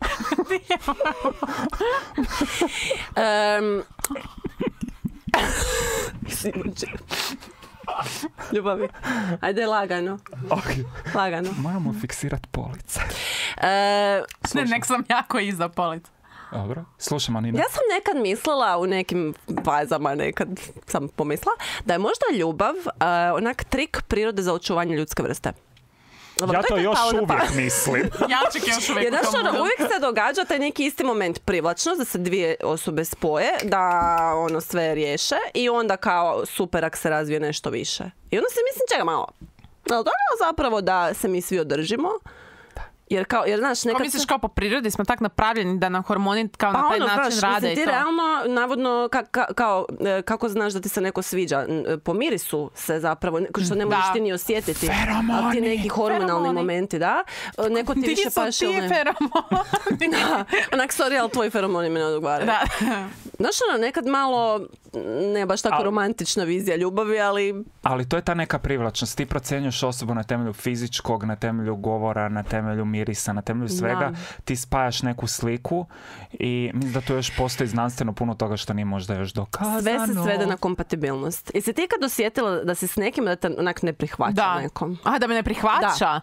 Ljubavi. Ajde, lagano. Okay. Lagano. Moramo fiksirati police. Nek sam jako iza police. Dobro. Slušam, Anina. Ja sam nekad mislila, u nekim fazama nekad sam pomislila, da je možda ljubav onak trik prirode za očuvanje ljudske vrste. Ja to još uvijek mislim. Ja čak još uvijek. Jer znaš, uvijek se događa taj neki isti moment privlačnost, da se dvije osobe spoje, da sve riješe i onda kao super ako se razvije nešto više. I onda se mislim, čega malo. Ali to je zapravo da se mi svi održimo. Jer znaš, nekad... Misliš kao po prirodi smo tak napravljeni da nam hormoni kao na taj način rade i to? Ti realno, navodno, kako znaš da ti se neko sviđa? Po mirisu se zapravo, što ne možeš ti ni osjetiti. Feromoni! Ali ti neki hormonalni momenti, da? Neko ti više paše... Ti su ti feromoni! Da, onak, sorry, ali tvoji feromoni me ne odgovaraju. Da. Znaš, nekad malo, ne baš tako romantična vizija ljubavi, ali... Ali to je ta neka privlačnost. Ti procjenjuješ osobu na temelju fizičkog, na temelju govora, na temelju mirisa, na temelju svega. Ti spajaš neku sliku i mislim da tu još postoji znanstveno puno toga što nije možda još dokazano. Sve se svede na kompatibilnost. I si ti kad osjetila da si s nekim da te onak ne prihvaća nekom? Da me ne prihvaća? Da.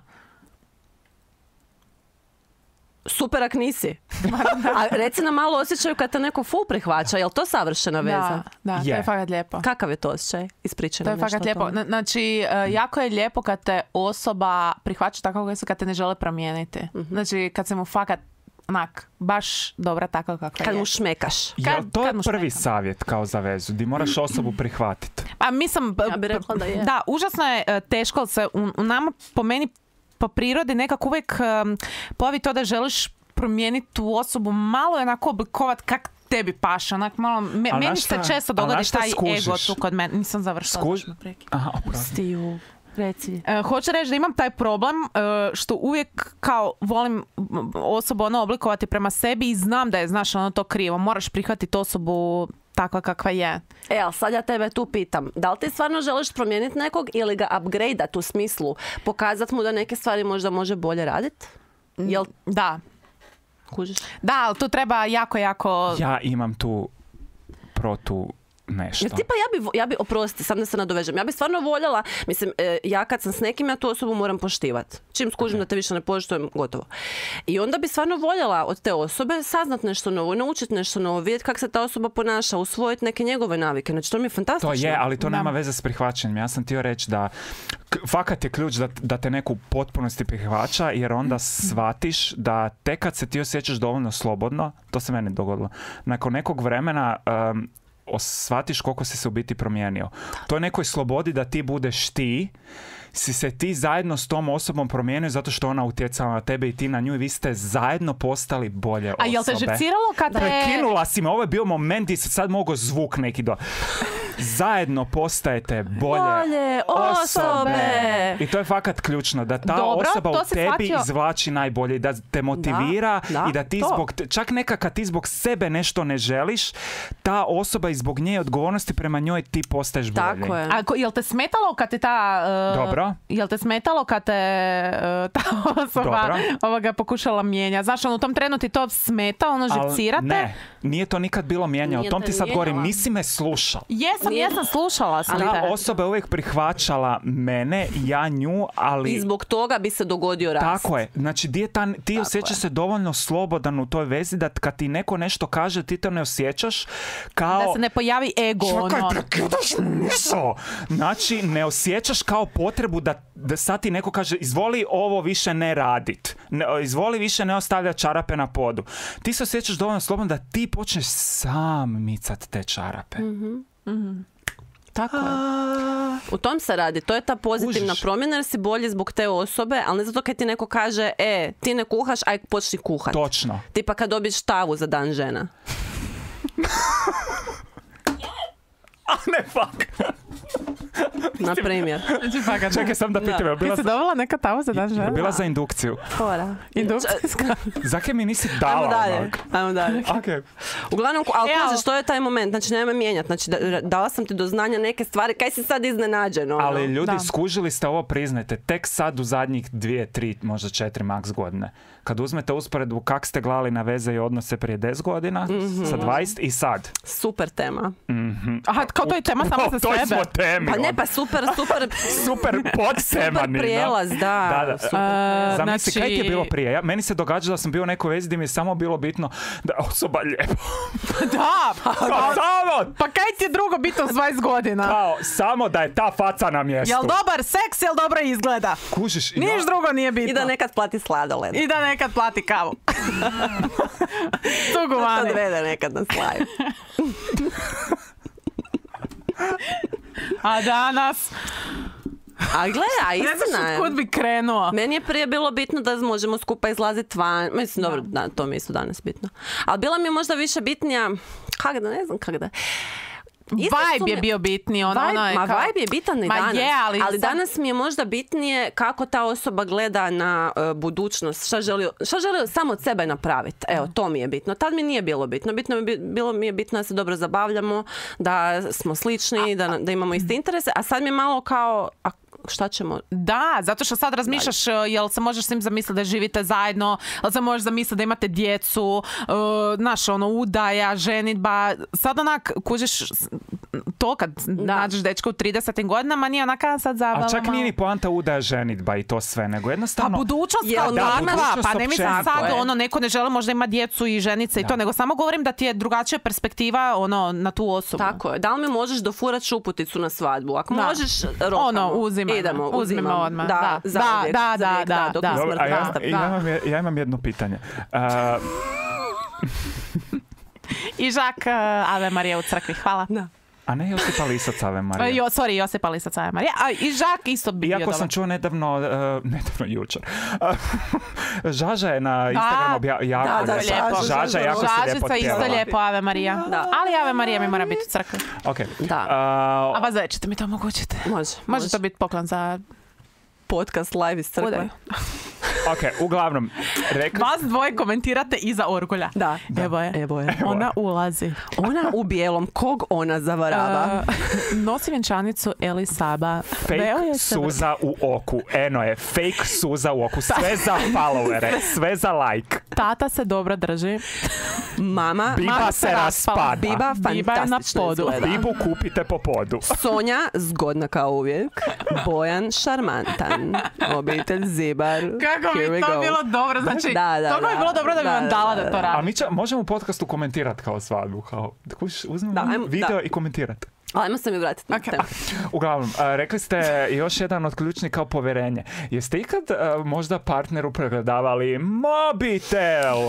Super ak nisi. A reci nam malo osjećaju kad te neko full prihvaća. Je li to savršena veza? Da, to je fakat lijepo. Kakav je to osjećaj? Ispričaj nam nešto. To je fakat lijepo. Znači, jako je lijepo kad te osoba prihvaća tako kako je, kad te ne žele promijeniti. Znači, kad se mu fakat onak, baš dobra tako kako je. Kad mu šmekaš. To je prvi savjet kao za vezu, di moraš osobu prihvatiti. A mislim, ja bih rekla da je. Da, užasno je teško se u nama, po meni, po prirodi nekako uvijek pojavi to da želiš promijeniti tu osobu, malo je onako oblikovati kak tebi paše, onak malo, meni se često dogodi taj ego tu kod mene. Nisam završila. Stiju. Reci. Hoću reći da imam taj problem što uvijek kao volim osobu oblikovati prema sebi i znam da je, znaš, to krivo. Moraš prihvatiti osobu takva kakva je. Ali sad ja tebe tu pitam, da li ti stvarno želiš promijeniti nekog ili ga upgrade-at u smislu pokazati mu da neke stvari možda može bolje raditi? Da. Kužiš? Da, ali tu treba jako... Ja imam tu protu nešto. Jer tipa ja bi oprosti, sam da se nadovežem. Ja bi stvarno voljela, mislim, ja kad sam s nekim, ja tu osobu moram poštivati. Čim skužim da te više ne poštujem, gotovo. I onda bi stvarno voljela od te osobe saznat nešto novo, naučiti nešto novo, vidjeti kako se ta osoba ponaša, usvojiti neke njegove navike. Znači, to mi je fantastično. To je, ali to nema veze s prihvaćanjem. Ja sam htio reći da fakat je ključ da te neku potpunosti prihvaća, jer onda shvatiš da tek kad se ti osjećaš dovoljno slobodno, to se meni dogodilo, nakon nekog vremena shvatiš koliko si se u biti promijenio. To je nekoj slobodi da ti budeš ti, si se ti zajedno s tom osobom promijenio zato što ona utjecala na tebe i ti na nju i vi ste zajedno postali bolje osobe. A jel te živciralo kad te... Prekinula si me, ovo je bio moment i se sad mogu zvuk neki do... Zajedno postajete bolje osobe. I to je fakat ključno, da ta osoba u tebi izvlači najbolje, da te motivira i da ti čak neka kad ti zbog sebe nešto ne želiš, ta osoba i zbog nje odgovornosti prema njoj ti postaješ bolje. Tako je. A jel te smetalo kad te ta... Jel te smetalo kad te ta osoba pokušala mijenjati? Znaš, u tom trenu ti to smeta, živcirate? Ne, nije to nikad bilo mijenjao. O tom ti sad govorim, nisi me slušao. Jesam, slušala sam te. Ta osoba je uvijek prihvaćala mene, ja nju, ali... I zbog toga bi se dogodio rast. Tako je. Znači, ti osjećaš se dovoljno slobodan u toj vezi da kad ti neko nešto kaže, ti to ne osjećaš kao... Da se ne pojavi ego. Čekaj, prekidaš misao. Znači, ne osjećaš kao potrebu da sad ti neko kaže izvoli ovo više ne radit. Izvoli više ne ostavljati čarape na podu. Ti se osjećaš dovoljno slobodno da ti počneš sam micat te čarape. Tako je. U tom se radi. To je ta pozitivna promjena jer si bolji zbog te osobe, ali ne zato kad ti neko kaže ti ne kuhaš, aj počni kuhat. Točno. Tipa kad dobiješ tavu za dan žena. A ne, fuck. Na primjer. Čekaj, sam da pitam. Ti si dobila neka tavu za dan žena? Bila za indukciju. Fora. Indukcijska. Zakaj mi nisi dala? Ajmo dalje. Okay. Uglavnom, ali kužiš, to je taj moment. Znači, nema mijenjati. Znači, dala sam ti do znanja neke stvari. Kaj si sad iznenađeno? Ali ljudi, skužili ste ovo, priznajte. Tek sad u zadnjih 2, 3, možda 4 maks godine. Kad uzmete usporedbu kak ste gledali na veze i odnose prije 10 godina, sa 20 i sad. Super tema. Aha, kao to je tema samo za sebe. To smo temi. Pa ne, pa super podsemani. Super prijelaz, da. Zamisli, kaj ti je bilo prije? Meni se događa da sam bio u nekoj vezi gdje mi je samo bilo bitno da osoba lijepo. Da, samo! Pa kaj ti je drugo bitno s 20 godina? Kao, samo da je ta faca na mjestu. Jel dobar seks, jel dobro izgleda? Kužiš. Niš drugo nije bitno. I da nekad plati sladoled. I da nekad plati kavu. Tugovani. Da odvede nekad na slaju. A danas... A gledaj, istina je. Kud bi krenuo? Meni je prije bilo bitno da možemo skupa izlaziti van. Mislim, dobro, da, to mi je isto danas bitno. Ali bila mi je možda više bitnija... Ne znam kak da... Vibe je bio bitniji. Vibe je bitan i danas. Ali danas mi je možda bitnije kako ta osoba gleda na budućnost. Šta želi samo od sebe napraviti. Evo, to mi je bitno. Tad mi nije bilo bitno. Bilo mi je bitno da se dobro zabavljamo, da smo slični, da imamo iste interese. A sad mi je malo kao... Šta ćemo? Da, zato što sad razmišljaš jel se možeš s njim zamisliti da živite zajedno, jel se možeš zamisliti da imate djecu, udaja, ženidba. Sad onak kužiš to kad nađeš dečka u 30. godinama, nije onaka sad zabava. A čak nije ni poanta udaja, ženidba i to sve, nego jednostavno... Pa budućnost kao takva, pa ne mislim sad neko ne želi možda ima djecu i ženice i to, nego samo govorim da ti je drugačija perspektiva na tu osobu. Tako je. Da li mi možeš dofurat šuputicu na svadbu? Ako možeš, rokamo. Uzmimo odmah. Da. Dobro, ja imam jedno pitanje. I Žak, Ave Marija u crkvi, hvala. Da. A ne Josipa Lisac, Ave Marija. Josipa Lisac, Ave Marija. A i Žak isto bi bio dobar. Iako sam čuo nedavno jučer. Žaža je na Instagramu jako lijepo. Žaža jako se lijepo tijela. Isto lijepo, Ave Marija. Ali Ave Marija mi mora biti u crkvi. Ok. A vas dve ćete mi to omogućiti? Može to biti poklon za... podcast live iz crkve. Ok, uglavnom, vas dvoje komentirate iza orgulja. Da. Evo je. Ona ulazi. Ona u bijelom. Kog ona zavarava? Nosi vjenčanicu Eli Saba. Fake suza u oku. Eno je. Fake suza u oku. Sve za followere. Sve za like. Tata se dobro drži. Biba se raspada. Biba fantastično izgleda. Bibu kupite po podu. Sonja zgodna kao uvijek. Bojan šarmantan. Obitelj Zibar. Kako bi to bilo dobro, znači, toliko bi bilo dobro da bi vam dala da to radi. A mi možemo u podcastu komentirati kao svadbu, uzmemo video i komentirati. Ajmo se mi vratiti. Okay. Uglavnom, rekli ste još jedan od ključnih kao povjerenje. Jeste ikad možda partneru pregledavali mobitel?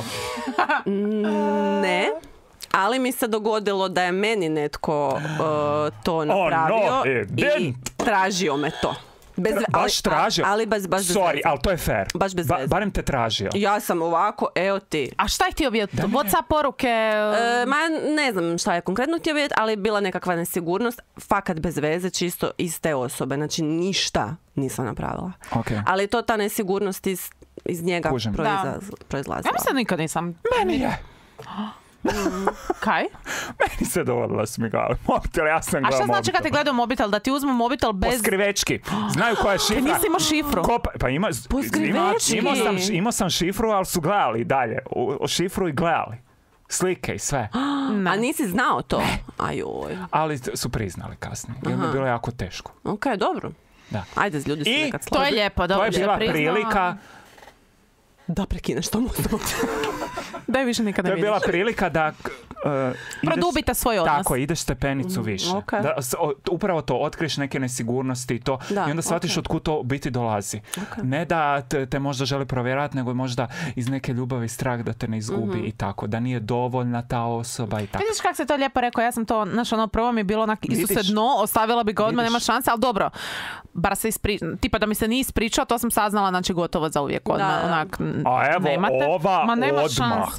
Ne. Ali mi se dogodilo da je meni netko to napravio i tražio me to. Baš tražio? Ali baš bez veze. Sorry, ali to je fair. Baš bez veze. Barem te tražio. Ja sam ovako, evo ti. A šta je htio vidjeti? WhatsApp poruke? Ne znam šta je konkretno htio vidjeti, ali je bila nekakva nesigurnost. Fakat bez veze, čisto iz te osobe. Znači ništa nisam napravila. Okay. Ali to ta nesigurnost iz njega proizlazila. Ja se nikad nisam... Meni je. Kaj? Meni se dovoljila smigala mobitel, ja sam gledao mobitel. A šta znači kad te gledao mobitel? Da ti uzmu mobitel bez... Poskrivečki. Znaju koja je šifra. Nisi imao šifru. Pa imao sam šifru, ali su gledali dalje. Šifru i gledali. Slike i sve. A nisi znao to? Ajoj. Ali su priznali kasnije. Jer mi je bilo jako teško. Ok, dobro. Da. Ajde, ljudi su nekad slavi. To je lijepo, dobro. To je bila prilika... Da prekineš to možda. Da je više nikad ne vidiš. To je bila prilika da... produbite svoj odnos. Tako, ideš stepenicu više. Okay. Da, upravo to, otkriješ neke nesigurnosti i to. I onda shvatiš od kud to biti dolazi. Okay. Ne da te možda želi provjerati, nego možda iz neke ljubavi strah da te ne izgubi i tako. Da nije dovoljna ta osoba i tako. Vidiš kako se to lijepo rekao. Ja sam to, prvo mi je bilo onak Isuse dno, ostavila bi ga odmah, nema šanse, ali dobro. Bar se tipa da mi se nije ispričao, to sam saznala, znači gotovo za uvijek odmah. Onak, a evo, nemate. ova odmah.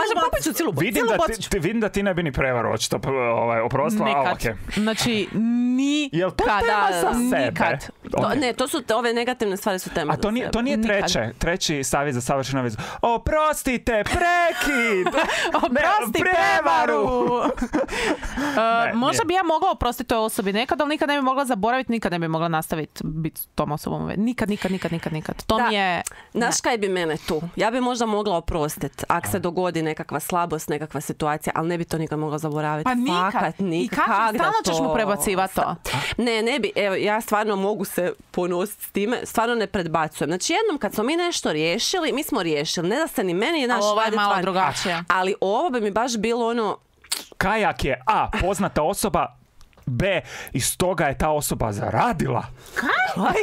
Vidim da ti ne bi ni prevaru očito oprostila. Nikad. Znači, Jel to tema za sebe? Nikad. Ne, to su, ove negativne stvari su tema za sebe. A to nije treći savjet za savršenu vezu. Oprostite, prekid! Oprosti prevaru! Možda bi ja mogla oprostiti toj osobi nekad, ali nikad ne bi mogla zaboraviti, nikad ne bi mogla nastaviti biti s tom osobom. Nikad. To mi je... Znaš kaj bi mene tu? Ja bi možda mogla oprostiti ako se dogodi nekakva slabost, nekakva situacija, ali ne bi to nikad mogla zaboraviti. Pa nikad. I kako? Stalno ćeš mu prebacivati to. Ne bi. Evo, ja stvarno mogu se ponositi s time. Stvarno ne predbacujem. Znači, jednom kad smo mi nešto riješili, mi smo riješili. Ne da se ni meni, naš ovo je malo drugačije. Ali ovo bi mi baš bilo ono... Kajak je A, poznata osoba, B, iz toga je ta osoba zaradila. Kaj?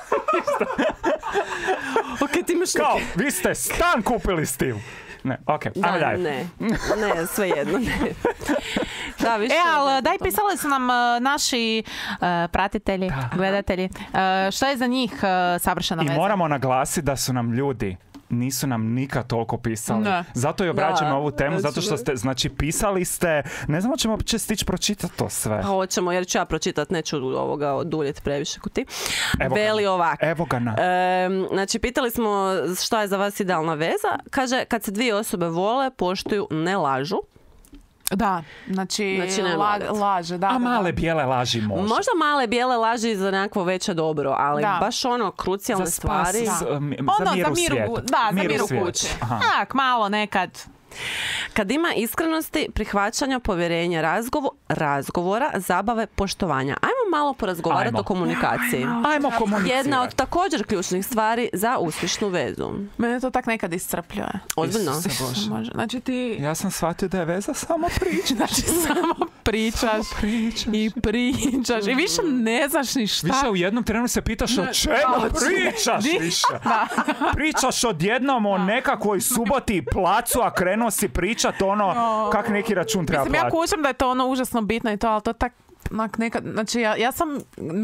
Ok, ti imaš kao, vi ste stan kupili s tim. Ne, okej, ajme dalje. Ne, svejedno, ne. Da, više. Ali daj, pisali su nam naši pratitelji, gledatelji, što je za njih savršena veza? I moramo naglasiti da su nam ljudi nisu nam nikad toliko pisali. Ne. Zato i obrađujemo ovu temu, zato što ste, znači, pisali ste, ne znamo ćemo uopće stići pročitati to sve. Pa hoćemo, jer ću ja pročitati, neću ovoga oduljeti previše kod ti. Veli ovako. Evo ga na. Znači, pitali smo šta je za vas idealna veza. Kaže, kad se dvije osobe vole, poštuju, ne lažu. Da, znači laže, da. A male bijele laži može. Možda male bijele laži za nekakvo veće dobro, ali baš ono krucijalne stvari. Za mir u svijetu. Da, za mir u kući. Tak, malo nekad. Kad ima iskrenosti, prihvaćanja, povjerenja, razgovora, zabave, poštovanja. Ajmo malo porazgovarati o komunikaciji. Ajmo komunicirati. Jedna od također ključnih stvari za uspješnu vezu. Mene to tak nekad iscrpljuje. Ozbiljno? Znači ti... Ja sam shvatio da je veza samo priča. Znači samo pričaš i pričaš. I više ne znaš ni šta. Više u jednom trenu se pitaš o čemu pričaš više. Pričaš odjednom o nekakvoj suboti placu, a krenuo si pričat ono kak neki račun treba platiti. Ja kućam da je to ono užasno bitno i to, ali to tak nekad, znači ja sam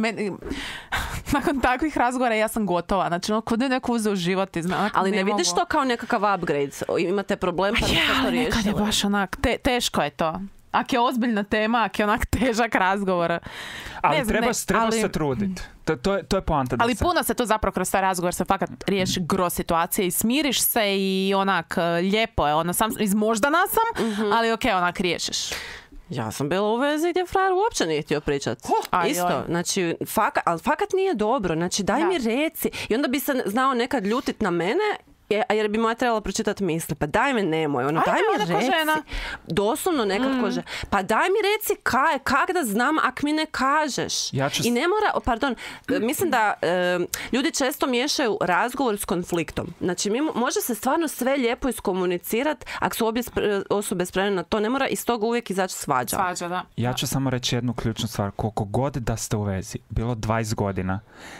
nakon takvih razgovora ja sam gotova, znači kod je neko uzeo život ali ne vidiš to kao nekakav upgrade, imate problem pa to riješili. Nekad je baš onak, teško je to. Ako je ozbiljna tema, ako je onak težak razgovor. Ali treba se truditi. To je poanta. Ali puno se to zapravo kroz taj razgovor se fakat riješi gro situacije i smiriš se i onak lijepo je. Ono, sam izmoždana sam, ali ok, onak riješiš. Ja sam bila u vezi gdje frajer uopće nije htio pričati. Isto, znači, ali fakat nije dobro. Znači, daj mi reci. I onda bi se znao nekad ljutit na mene, jer bi moja trebala pročitati misli. Pa daj me nemoj. Ono, daj mi reci. Žena. Doslovno nekako žena. Pa daj mi reci kak da znam ak mi ne kažeš. I ne mora, mislim da ljudi često miješaju razgovor s konfliktom. Znači, može se stvarno sve lijepo iskomunicirati ako su obje osobe spremne na to. Ne mora iz toga uvijek izaći svađa. Da. Ja ću samo reći jednu ključnu stvar. Koliko god da ste u vezi, bilo 20 godina,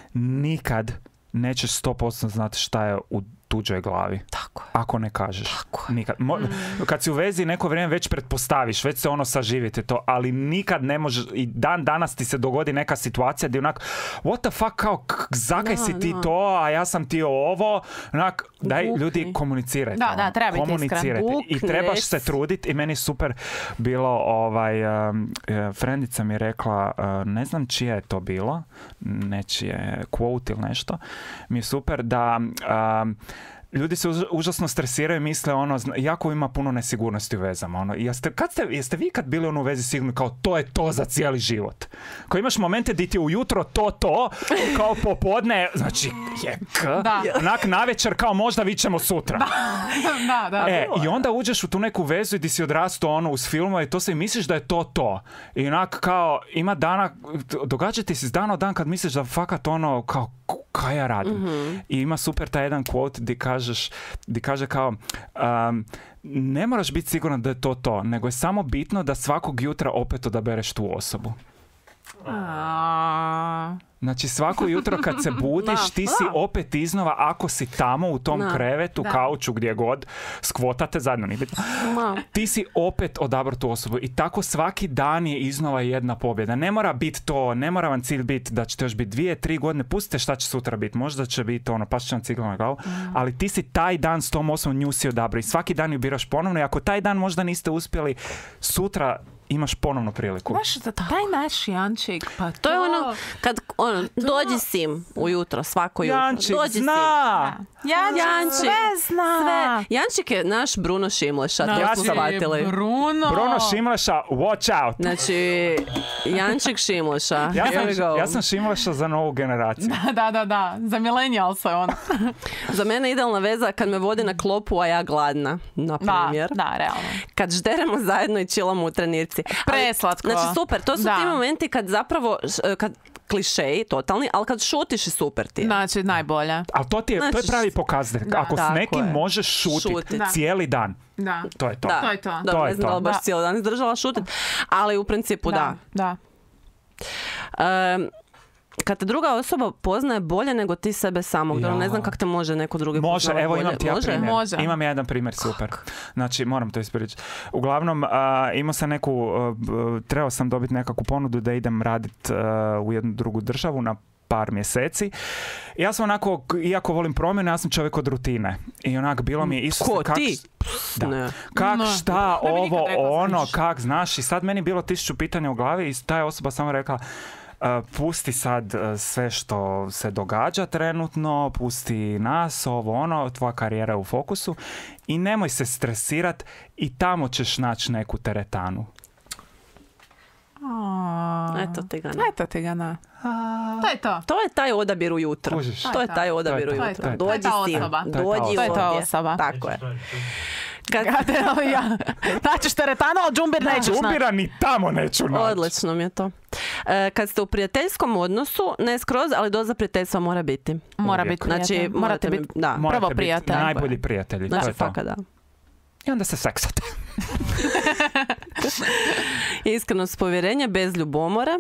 nikad nećeš 100% znati šta je u tuđoj glavi. Tako. Ako ne kažeš. Tako. Nikad. Kad si u vezi neko vrijeme već pretpostaviš, već se ono saživite to, ali nikad ne možeš, i dan danas ti se dogodi neka situacija gdje onak, what the fuck, kao, zakaj si ti to, a ja sam ti ovo, onak, daj, ljudi, komunicirajte. Da, treba biti iskren. I trebaš se truditi i meni super bilo, frendica mi je rekla, ne znam čije je to bilo, nečije quote ili nešto, mi je super da ljudi se užasno stresiraju i misle ono, jako ima puno nesigurnosti u vezama. Ono. Jeste vi kad bili u vezi sigurni kao to je to za cijeli život? Kao imaš momente di ti ujutro to, kao popodne, znači onak navečer kao možda vićemo sutra. Da. I onda uđeš u tu neku vezu i di si odrastao ono uz filmove i to se i misliš da je to. I onak kao ima dana, događa ti se iz dana u dan kad misliš da fakat ono kao kaj ja radim. I ima super taj jedan quote di kaže kao ne moraš biti siguran da je to, nego je samo bitno da svakog jutra opet odabereš tu osobu. Znači svako jutro kad se budiš ti si opet iznova, ako si tamo u tom krevetu, kauču, gdje god skvotate zajedno, ti si opet odabrao tu osobu i tako svaki dan je iznova jedna pobjeda. Ne mora biti to, ne mora vam cilj biti da ćete još biti 2-3 godine, pustite šta će sutra biti, možda će biti ono, pa će vam cigla na glavu, ali ti si taj dan s tom osobom nju si odabrao i svaki dan ju biraš ponovno i ako taj dan možda niste uspjeli, sutra imaš ponovno priliku. Znaš, taj naš Jančik, pa to je ono, kad dođi sim ujutro, svako jutro. Jančik dođi zna! Jančik sve zna! Sve. Jančik je naš Bruno Šimleša, to smo shvatili. Bruno Šimleša, watch out! Znači, Jančik Šimleša, here we go. Ja sam Šimleša za novu generaciju. Da, za millennials je ono. Za mene idealna veza kad me vodi na klopu, a ja gladna, na primjer. Da, realno. Kad žderemo zajedno i chillamo u trenirci. Preslatko. Znači, super, to su ti momenti kad zapravo, kad klišeji totalni, ali kad šutiš je super ti. Znači, najbolja. Ali to je pravi pokazatelj. Ako s nekim možeš šutiti cijeli dan, to je to. To je to. Dobro, ne znam da li baš cijeli dan izdržala šutiti, ali u principu da. Kad te druga osoba poznaje bolje nego ti sebe samog, ne znam kako te može neko drugi poznavati bolje. Evo imam ti ja primjer. Može. Imam jedan primjer, super. Znači, moram to ispričati. Uglavnom, imao sam trebao sam dobiti nekakvu ponudu da idem raditi u jednu drugu državu na par mjeseci. Ja sam onako, iako volim promjene, ja sam čovjek od rutine. I onak bilo mi je isto... Ko ti? Šta, ovo, ono, kak, znaš. I sad meni bilo 1000 pitanja u glavi i ta je osoba samo rekla pusti sad sve što se događa trenutno, pusti nas, ovo ono, tvoja karijera je u fokusu i nemoj se stresirat i tamo ćeš naći neku teretanu. Eto ti ga na. To je to. To je taj odabir ujutro. To je taj odabir ujutro. Dođi si. Dođi ovdje. To je ta osoba. Tako je. Naćeš teretanu, ali džumbir nećeš naći. Džumbira ni tamo neću naći. Odlično mi je to. Kad ste u prijateljskom odnosu, ne skroz, ali doza prijateljstva mora biti. Mora biti prijatelj. Znači, morate biti prvo prijatelj. Najbolji prijatelji. Znači, faka da. I onda se seksate. Iskrenost, povjerenje bez ljubomore.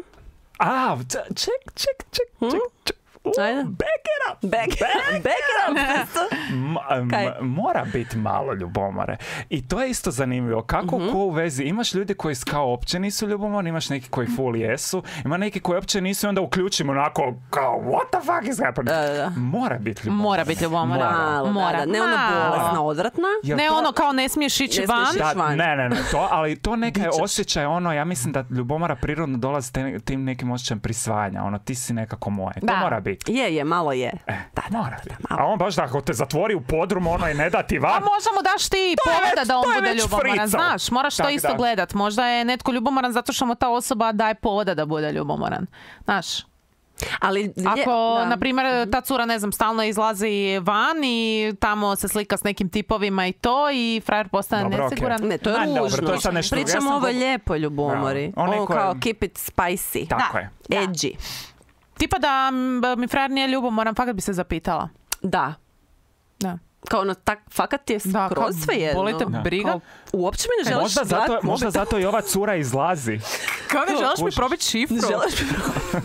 Ček. Ajde. Back it up. Mora biti malo ljubomore. I to je isto zanimljivo. Kako ko u vezi? Imaš ljudi koji kao uopće nisu ljubomorni, imaš neki koji full jesu, ima neki koji uopće nisu i onda uključimo onako kao what the fuck is happening? Mora biti ljubomora. Mora biti ljubomora. Mora. Ne ono bolesna, odvratna. Ne ono kao ne smiješ ići van. Ne, ali to neka je osjećaj ono, ja mislim da ljubomora prirodno dolazi tim nekim osjećajem prisvajanja. Ono, ti si nekako moje. To mora biti. Je, malo je. Mora biti. A on baš da ako te zatvori u podrumu, ono i ne da ti van. A možda mu daš ti poveda da on bude ljubomoran. Znaš, moraš to isto gledat. Možda je netko ljubomoran zato što mu ta osoba daje poveda da bude ljubomoran. Znaš. Ali, ako, na primjer, ta cura, ne znam, stalno izlazi van i tamo se slika s nekim tipovima i to i frajer postane nesiguran. Ne, to je ružno. Pričamo ovo lijepo ljubomori. Ovo kao keep it spicy. Tako je. Edgy. Tipa da mi frajer nije ljubomoran, fakat bi se zapitala. Da. Kao ono, fakat je skroz sve jedno. Bolite briga. Uopće mi ne želiš gledati. Možda zato i ova cura izlazi. Kao ne želiš mi probiti šifru? Ne želiš mi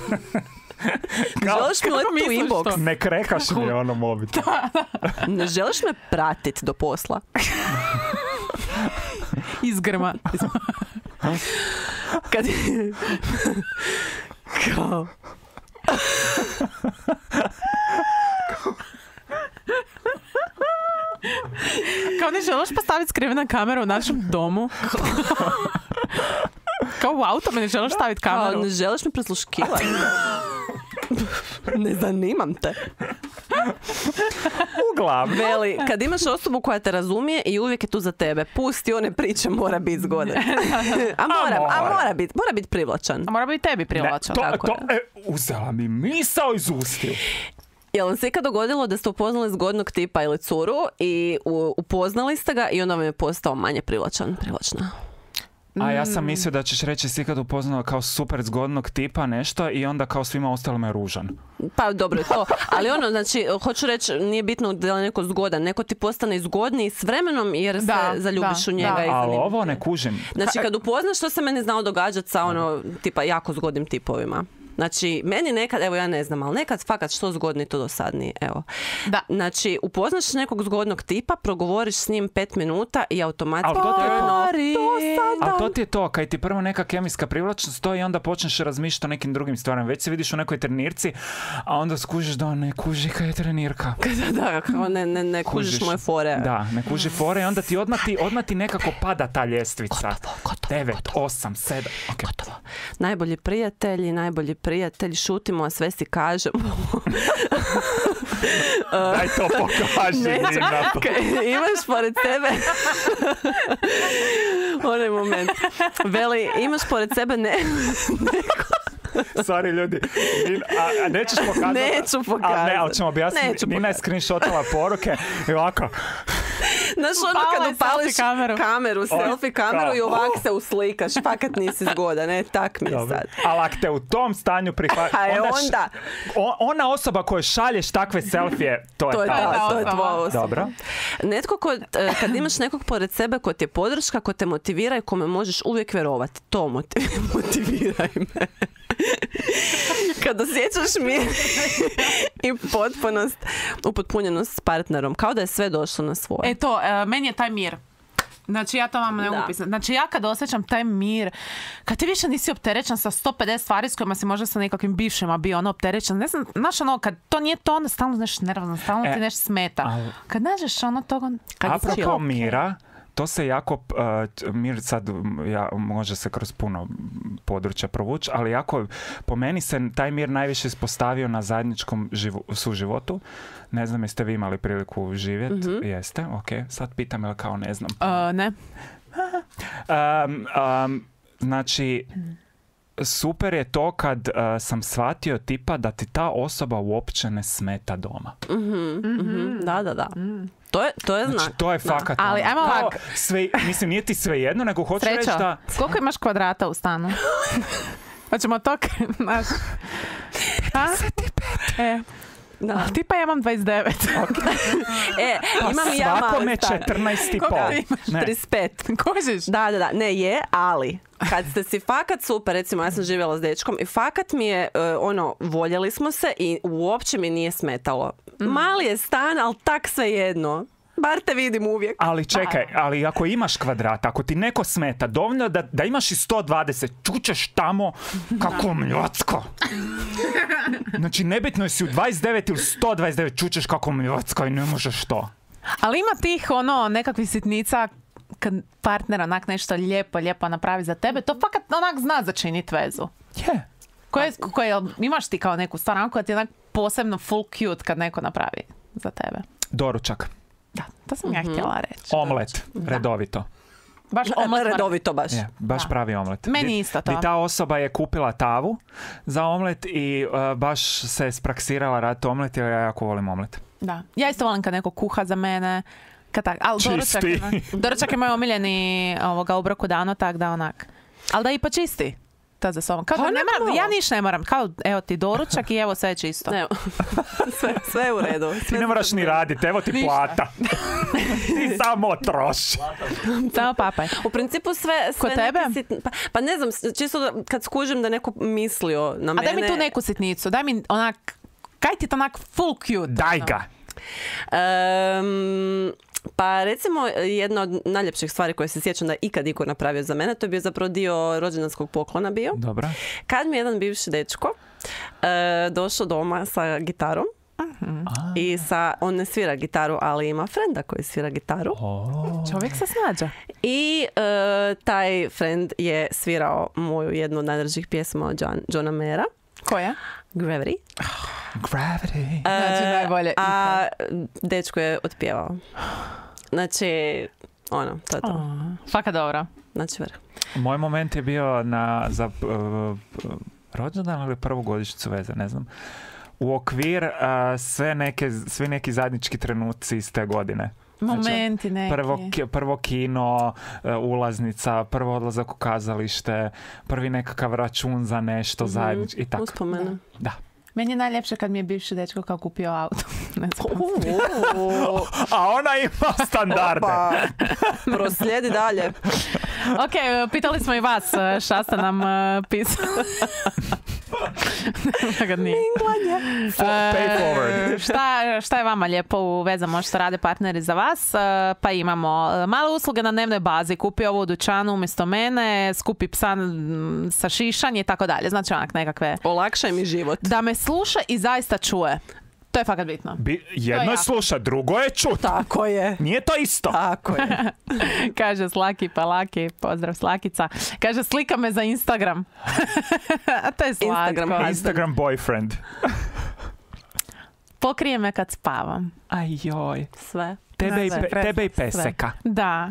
želiš mi letiti u inbox. Ne krekaš mi ono mobitel. Ne želiš me pratit do posla. Izgrma. Kad kao kao ne želiš postaviti skrivena kamera u našem domu? Kao u auto me ne želiš staviti kameru? Kao ne želiš mi prisluškivati? Ne zanimam te. Uglavnom. Veli, kad imaš osobu koja te razumije i uvijek je tu za tebe, pusti one priče, mora biti zgodan. Mora biti privlačan. A mora biti tebi privlačan. Uzela mi misao iz ustiju. Jel vam se ikad dogodilo da ste upoznali zgodnog tipa ili curu i upoznali ste ga i onda vam je postao manje privlačna? A ja sam mislio da ćeš reći si ikad upoznala kao super zgodnog tipa nešto i onda kao svima ostalima je ružan. Pa dobro je to, ali ono, znači, hoću reći, nije bitno da je neko zgodan, neko ti postane zgodniji s vremenom jer se zaljubiš u njega. Ali ovo ne kužim. Znači, kad upoznaš što se meni znao događati sa ono, tipa, jako zgodnim tipovima. Znači, meni nekad, evo ja ne znam, ali nekad fakat što zgodnije to dosadnije, evo. Da. Znači, upoznaš nekog zgodnog tipa, progovoriš s njim 5 minuta i automatski Ali to ti je to, kad ti prvo neka kemijska privlačnost stoji i onda počneš razmišljati o nekim drugim stvarima. Već se vidiš u nekoj trenirci, a onda skužiš da ne kuži kad je trenirka. Da, kao ne kužiš moje fore. Da, ne kuži fore i onda ti odmah ti nekako pada ta ljestvica. Gotovo. 9, 8, 7. Okay. Gotovo. Najbolji prijatelji, šutimo, a sve si kažemo. Daj to pokaži. Imaš pored sebe onaj moment. Veli, imaš pored sebe Sorry ljudi, nećeš pokazati? Neću pokazati. Ali ćemo objasniti. Nina je screenshotala poruke i ovako. Znaš ono kad upališ selfie kameru i ovak se uslikaš, fakat nisi zgodan, tak mi je sad. Ali ako te u tom stanju onda ona osoba koju šalješ takve selfije, to je tvoja osoba. Dobro. Netko kad imaš nekog pored sebe ko ti je podrška, ko te motivira i kome možeš uvijek vjerovati, to motiviraj me. Kad osjećaš mir i upotpunjenost s partnerom, kao da je sve došlo na svoje. Meni je taj mir. Znači ja to vam ne mogu pisati. Znači ja kad osjećam taj mir, kad ti više nisi opterećen sa 150 stvari s kojima si možda sa nekakvim bivšima bio opterećen, ne znam, znaš kad to nije to, onda stalno nešto nervozno, stalno ti nešto smeta. Kad nađeš toga... Apropo mira, to se jako, mir sad može se kroz puno područja provući, ali jako po meni se taj mir najviše ispostavio na zajedničkom suživotu. Ne znam, jeste vi imali priliku živjeti? Jeste, ok. Sad pitam, ili kao ne znam? Ne. Znači, super je to kad sam shvatio tipa da ti ta osoba uopće ne smeta doma. Da. To je znak. Znači, to je fakat. Ali ajmo ovak. Mislim, nije ti sve jedno, nego hoću reći da... Koliko imaš kvadrata u stanu? Hoćemo to, znaš... 35. Da. Tipa ja imam 29. Okay. Imam i ja svakome 14,5. Koliko imaš? 35. Kožiš? Da. Ne je, ali kad ste si fakat super, recimo ja sam živjela s dečkom i fakat mi je, voljeli smo se i uopće mi nije smetalo. Mali je stan, ali tak svejedno. Bar te vidim uvijek. Ali čekaj, ali ako imaš kvadrat, ako ti neko smeta, dovoljno da imaš i 120, čučeš tamo kako mljocko. Znači, nebitno je si u 29 ili 129, čučeš kako mljocko i ne možeš to. Ali ima tih nekakvih sitnica kad partner onak nešto lijepo napravi za tebe, to fakat onak zna začiniti vezu. Je. Koje imaš ti kao neku stvar, koja ti je onak posebno full cute kad neko napravi za tebe? Doručak. Da, to sam ja htjela reći. Omlet, redovito. Baš omlet redovito baš. Je, baš pravi omlet. Meni isto to. I ta osoba je kupila tavu za omlet i baš se spraksirala raditi omlet jer ja jako volim omlet. Da. Ja isto volim kad neko kuha za mene. Ali doručak je moj omiljeni obrok u danu, tak da onak. Ali da i počisti. To za sobom. Kao ja niš ne moram. Kao, evo ti doručak i evo sve je čisto. Sve je u redu. Ti ne moraš ni raditi, evo ti plata. Ti samo troši. Samo papaj. U principu sve ko tebe? Pa ne znam, čisto kad skužim da neko mislio na mene. A daj mi tu neku sitnicu. Daj mi onak, kaj ti to onak full cute? Daj ga. Pa recimo jedna od najljepših stvari koje se sjećam da je ikad iko napravio za mene, to je bio zapravo dio rođendanskog poklona bio. Dobro. Kad mi jedan bivši dečko došao doma sa gitarom i on ne svira gitaru, ali ima frenda koji svira gitaru. Čovjek se snađa. I taj frend je svirao moju jednu od najdražih pjesma od Johna Mayera. Koja? Gravity. Gravity. Znači najbolje. A dečko je otpjevao. Znači, to je to. Faka dobro. Znači, moj moment je bio za rođendan ili prvu godišnjicu veze, ne znam. U okvir svi neki zajednički trenuci iz te godine. Momenti neki. Prvo kino, ulaznica, prvo odlazak u kazalište, prvi nekakav račun za nešto zajednički i tako. Uspomenu. Da. Meni je najljepše kad mi je bivši dečko kao kupio auto. A ona ima standarde. Proslijedi dalje. Ok, pitali smo i vas šta ste nam pisali. Minglanje. Pay forward. Šta je vama lijepo u vezama što rade partneri za vas? Pa imamo male usluge na dnevnoj bazi. Kupi ovo u dućanu umjesto mene, skupi psa sa šišanje i tako dalje. Znači onak nekakve... Olakšaj mi život. Da me sluša i zaista čuje. To je fakat bitno. Jedno je sluša, drugo je čut. Tako je. Nije to isto. Tako je. Kaže Slaki pa Laki, pozdrav Slakica. Kaže slika me za Instagram. A to je slatko. Instagram boyfriend. Pokrije me kad spavam. Ajoj. Sve. Tebe i peseka. Sve. Da.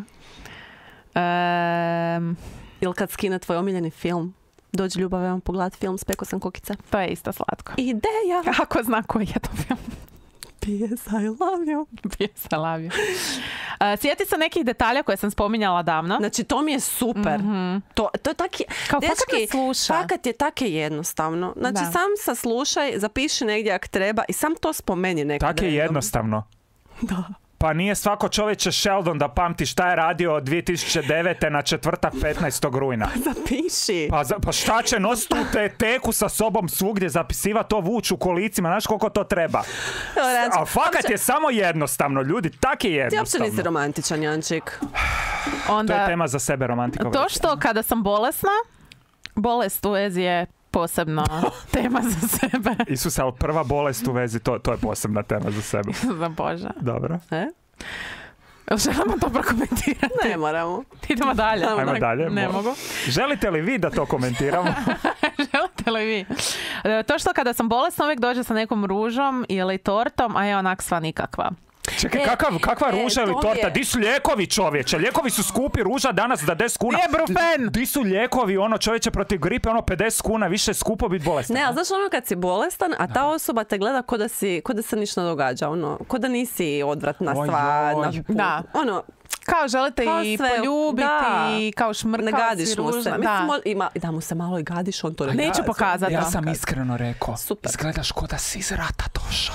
Ili kad skine tvoj omiljeni film. Dođi ljubav, vam pogledat film, Spekao sam kukice. To je isto slatko. Ideja! Kako zna koji je to film? P.S. I love you. P.S. I love you. Sjeti se nekih detalja koje sam spominjala davno. Znači, to mi je super. Mm-hmm. To je taki... Kao dečki, fakat je tako jednostavno. Znači, sam saslušaj, zapiši negdje ako treba i sam to spomeni nekada. Tako je jednostavno. Da. Pa nije svako čovječe Sheldon da pamti šta je radio od 2009. na četvrtak 15. rujna. Zapiši. Pa šta će nositi u teku sa sobom svugdje, zapisivati to, vući u kolicima, znaš koliko to treba. A fakat je samo jednostavno, ljudi, tak je jednostavno. Ti uopće nisi romantičan, Jančik. Onda, to je tema za sebe, romantika. To što kada sam bolesna, bolest u vezi je posebno tema za sebe. Isuse, ali prva bolest u vezi, to je posebna tema za sebe. Za Bože. Dobro. Želimo to prokomentirati? Ne moramo. Idemo dalje. Ajmo dalje. Ne mogu. Želite li vi da to komentiramo? Želite li vi? To što kada sam bolesna uvijek dođe sa nekom ružom ili tortom, a je onak sva nikakva. Čekaj, kakva ruža ili torta? Di su lijekovi, čovječe? Lijekovi su skupi, ruža danas za 10 kuna. Ibuprofen! Di su lijekovi, čovječe, protiv gripe, 50 kuna, više skupo biti bolestan. Ne, ali znaš kad si bolestan, a ta osoba te gleda ko da se ništa ne događa, ko da nisi odvratna stvar. Da. Kao želite i poljubiti, kao šmrkati. Ne gadiš mu se. Da mu se malo i gadiš, on to ne neću pokazati. Ja sam iskreno rekao, super. Izgledaš ko da si iz rata došao.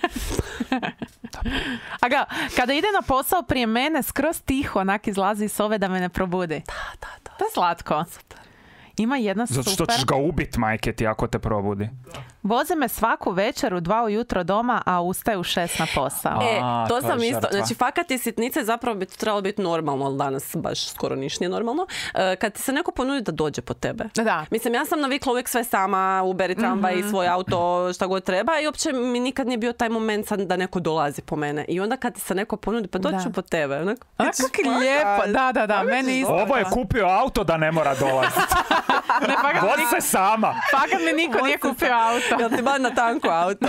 A ga, kada ide na posao prije mene, skroz tiho onak izlazi iz sobe da me ne probudi. Da. To je slatko. Super. Ima jedna super... Zato što ćeš ga ubit, majke ti, ako te probudi. Voze me svaku večer u 2 ujutro doma, a ustaje u 6 na posao. To sam isto. Znači, fakat i sitnice zapravo bi to trebalo biti normalno, ali danas baš skoro niš nije normalno. Kad ti se neko ponudi da dođe po tebe. Da. Mislim, ja sam navikla uvijek sve sama, Uber i tramvaj i svoj auto, šta god treba i uopće mi nikad nije bio taj moment sad da neko dolazi po mene. I onda kad ti se neko ponudi, pa doću po tebe. Kako lijepo. Da. Meni isto. Ovo je kupio auto da ne mora dolaziti. Vozi se sama. Fakat mi niko nije kupio auto. Jel ti ba na tanku auto?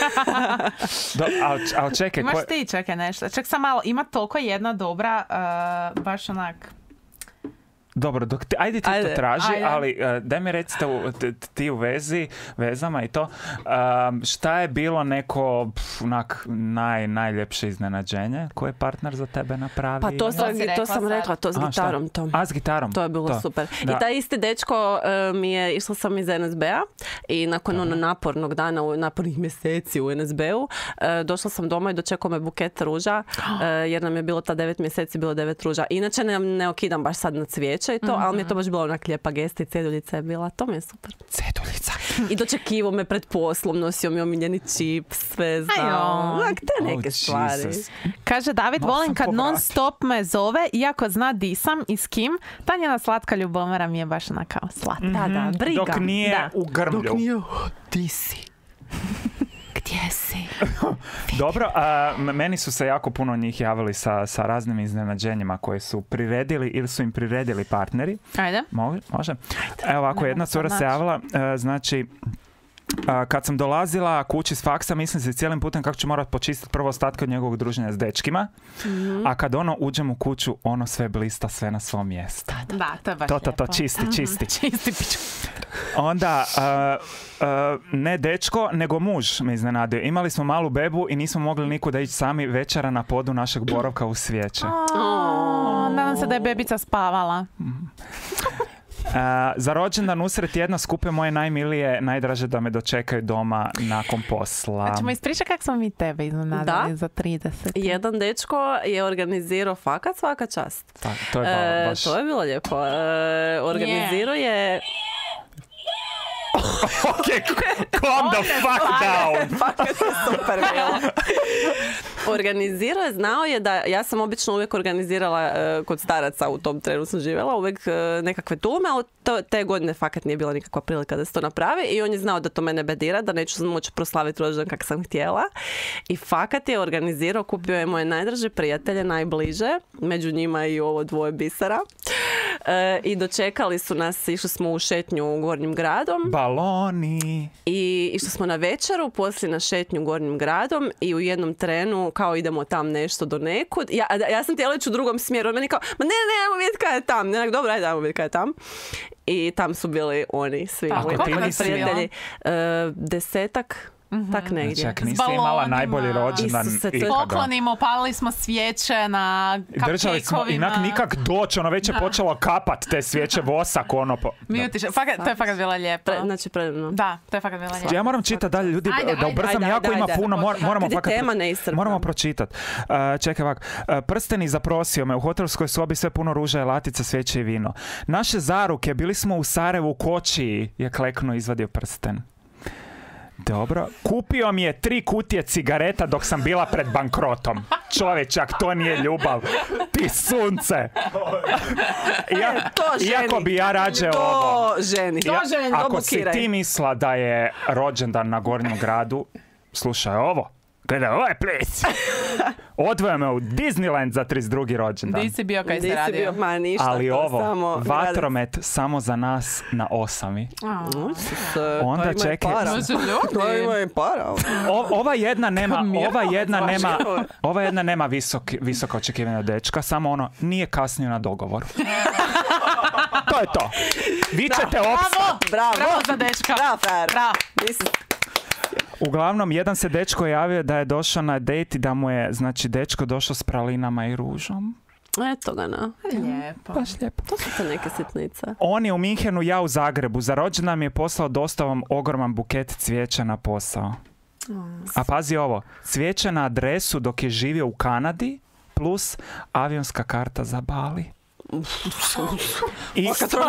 Ali čekaj. Imaš ti čekaj nešto. Ček sam malo, ima toliko jedna dobra, baš onak... Dobro, ajde ti to traži, ali daj mi recite ti u vezama i to, šta je bilo neko najljepše iznenađenje koje je partner za tebe napravio? Pa to sam rekla, to s gitarom. S gitarom? To je bilo super. Da. I taj isti dečko išla sam iz NSB-a i nakon napornog dana, napornih mjeseci u NSB-u, došla sam doma i dočekao me buket ruža, jer nam je bilo ta 9 mjeseci, bilo 9 ruža. Inače ne okidam baš sad na cvijeće i to, ali mi je to baš bila onak lijepa gesta i ceduljica je bila. To mi je super. Ceduljica. I dočekivo me pred poslom, nosio mi omiljeni čip, sve znao. Te neke stvari. Kaže David, volim kad non stop me zove, iako zna di sam i s kim. Ta njena slatka ljubomora mi je baš onaka slatka. Da, briga. Dok nije u grmlju. Dok nije, ti si. Gdje si? Dobro, meni su se jako puno njih javili sa raznim iznenađenjima koje su priredili ili su im priredili partneri. Ajde. Može. Evo ovako, jedna cura se javila, znači... kad sam dolazila kući s faksa, mislim se cijelim putem kako ću morati počistiti prvo ostatke od njegovog druženja s dečkima, a kad uđem u kuću, sve blista, sve na svom mjestu. Da, to je baš lijepo. To, čisti. Čisti piću. Onda, ne dečko, nego muž me iznenadio. Imali smo malu bebu i nismo mogli nikuda ići sami, večera na podu našeg boravka u Svijeće. Nadam se da je bebica spavala. Za rođendan usred tjedna skupe moje najmilije, najdraže da me dočekaju doma nakon posla. Ćemo ispričati kako smo mi tebe iznenadili za 30. Jedan dečko je organizirao fakat svaka čast. To je baš... To je bilo lijepo. Organizirao je... Ok, calm the fuck down. Fakat je super bilo. Organizirao je, znao je da, ja sam obično uvijek organizirala kod staraca, u tom trenu sam živjela, uvijek nekakve tume, ali te godine fakat nije bila nikakva prilika da se to napravi i on je znao da to mene bedira, da neću moći proslaviti rođendan kako sam htjela. I fakat je organizirao, kupio je moje najdraže prijatelje, najbliže, među njima i ovo dvoje bisera. I dočekali su nas, išli smo u šetnju Gornjim gradom. Baloni. I išli smo na večeru, poslije na šetnju Gornjim gradom i u jednom trenu kao idemo tam nešto do nekud. Ja sam htjela ići u drugom smjeru. On meni kao, ma ne, ajmo vidjeti kaj je tam. Ne, dobro, ajde, ajmo vidjeti kaj je tam. I tam su bili oni, svi moji prijatelji. 10-ak. Tak negdje. Čak nisi imala najbolji rođendan ikada. Poklonimo, palili smo svijeće na kapkekovima. Držali smo inak nikak doći, ono već je počelo kapat te svijeće vosak, ono to je fakat bila lijepo. Znači predivno. Da, to je fakat bila lijepo. Ja moram čitati dalje, ljudi, da ubrzam, jako ima puno, moramo pročitati. Čekaj ovako, prsteni zaprosio me, u hotelskoj sobi sve puno ruža i latica, svijeće i vino. Naše zaruke, bili smo u Sarajevu, u Kočiji, je kleknuo, izvadio prsten. Dobro. Kupio mi je 3 kutije cigareta dok sam bila pred bankrotom. Čovječak, to nije ljubav. Ti sunce. Iako bi ja rađe ovo. Ako si ti misla da je rođendan na Gornjem gradu, slušaj ovo. Gledaj, ovo je ples. Odvoja me u Disneyland za 32. rođendan. Di si bio kaj se radio? Ali ovo, vatromet samo za nas na 8. Onda čekaj. To ima i para. Ova jedna nema visoko očekivanja dečka, samo ono, nije kasnio na dogovor. To je to. Vi ćete opstati. Bravo za dečka. Bravo. Uglavnom, jedan se dečko javio da je došao na dejt i da mu je, znači, dečko došao s pralinama i ružom. Eto ga na. Lijepo. Baš lijepo. To su to neke sitnice. On je u Minhenu, ja u Zagrebu. Za rođendan mi je poslao dostavom ogroman buket cvijeća na posao. A pazi ovo, cvijeće na adresu dok je živio u Kanadi plus avionska karta za Bali. I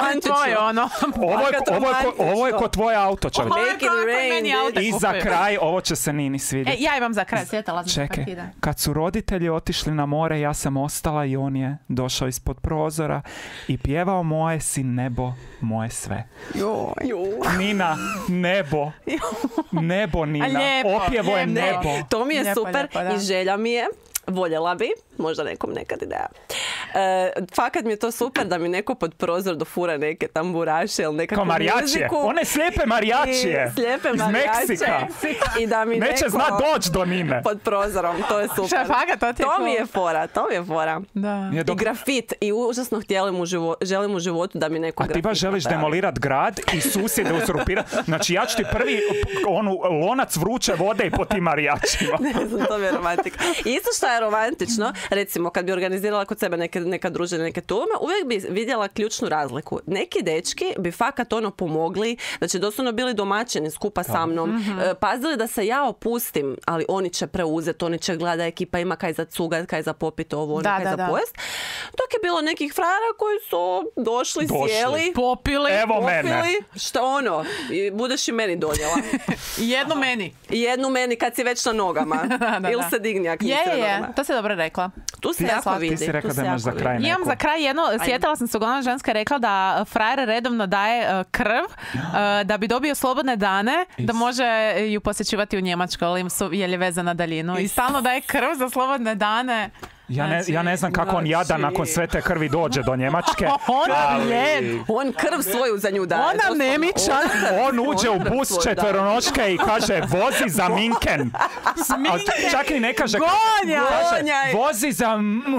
ovo je ko tvoje auto, čovjek. I za kraj, ovo će se Nini svidjeti. Ja imam za kraj, sjetala sam. Čekaj, kad su roditelji otišli na more, ja sam ostala i on je došao ispod prozora i pjevao moje si nebo, moje sve. Nina, nebo. Nebo, Nina. Opjevo je nebo. To mi je super i želja mi je. Voljela bi, možda nekom nekad ideja. Fakat mi je to super da mi neko pod prozor dofura neke tamburaše ili nekakvu muziku. One slijepe marijačije. Iz Meksika. I da mi neće neko zna doći do Nine. Pod prozorom, to je super. To mi je fora. Da. I grafit. I užasno želim u životu da mi neko grafit. A ti baš želiš demolirat grad i susjede uzurpirati. Znači ja ću ti prvi lonac vruće vode i po tim marijačima. Ne znam, to mi je romantika. Isto što je romantično, recimo kad bi organizirala kod sebe neka druženja, neke tume, uvijek bi vidjela ključnu razliku. Neki dečki bi fakat pomogli, znači doslovno bili domaćini skupa sa mnom, pazili da se ja opustim, ali oni će preuzeti, oni će gledati, ekipa ima kaj za cugat, kaj za popit, ovo, kaj za pojest. Dok je bilo nekih frara koji su došli. Sjeli, popili, što budeš i meni donijela. Jednu meni kad si već na nogama. Ili se digni ako nisi na nogama. To si dobro rekla. Tu se jako vidi. Ti si rekla da imaš za kraj neko. Imam za kraj jedno, sjetila sam se, uglavnom ženska rekla da frajer redovno daje krv da bi dobio slobodne dane, da može ju posjećivati u Njemačkoj, ali je vezana na daljinu. I stalno daje krv za slobodne dane. Ja ne znam kako on jadan nakon sve te krvi dođe do Njemačke. On krv svoju za nju daje. Ona nemičan. On uđe u bus četveronoške i kaže vozi za Minken. Čak ni ne kaže. Vozi za...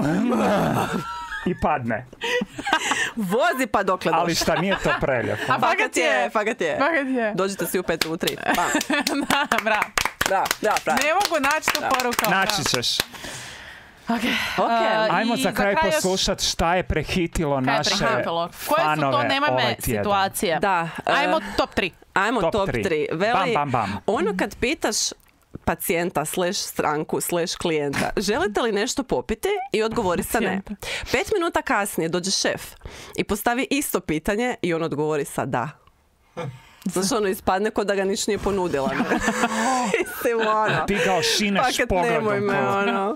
I padne. Vozi pa dokle došli. Ali šta, nije to preljepo. A fakat je. Dođite svi u 5 u 3. Bravo. Ne mogu naći tu poruku. Naći ćeš. Ajmo za kraj poslušat šta je prehitilo naše fanove. Koje su to nemame situacije? Ajmo top 3. Ajmo top 3. Veli, bam. Ono kad pitaš pacijenta / stranku / klijenta, želite li nešto popiti? I odgovori sa ne. 5 minuta kasnije dođe šef i postavi isto pitanje i on odgovori sa da. Znaš, ono, ispadne ko da ga niš nije ponudila. Mislim, ono. Ti kao šineš pogledom. Nemoj me, ono.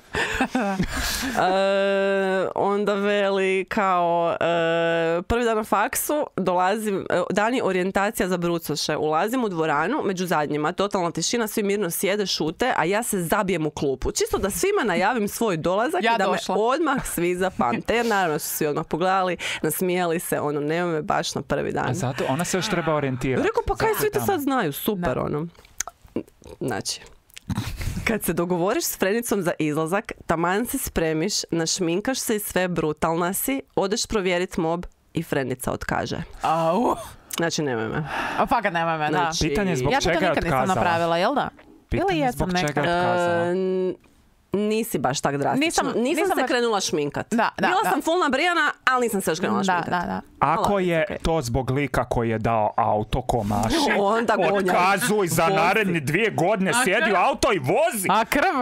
Onda veli kao prvi dan na faksu dolazim, dani orijentacija za brucoše. Ulazim u dvoranu, među zadnjima, totalna tišina, svi mirno sjede, šute, a ja se zabijem u klupu. Čisto da svima najavim svoj dolazak i da me odmah svi zapamte. Jer naravno su svi odmah pogledali, nasmijali se, ono, nema me baš na prvi dan. A zato ona se još treba orijentirati. Rekao, pa kaj svi te sad znaju, super, ono. Znači, kad se dogovoriš s frenicom za izlazak, taman se spremiš, našminkaš se i sve, brutalna si, odeš provjerit mob i frenica otkaže. Znači, nemoj me. Pa kad nemoj me, da. Pitanje zbog čega je otkazala. Ja to nikad nisam napravila, jel da? Pitanje zbog čega je otkazala. Nisi baš tak drastično. Nisam se krenula šminkat. Bila sam full nabrijana, ali nisam se još krenula šminkat. Da. Ako je to zbog lika koji je dao auto ko maši, otkazuj za naredne 2 godine, sjedi u auto i vozi. A krv?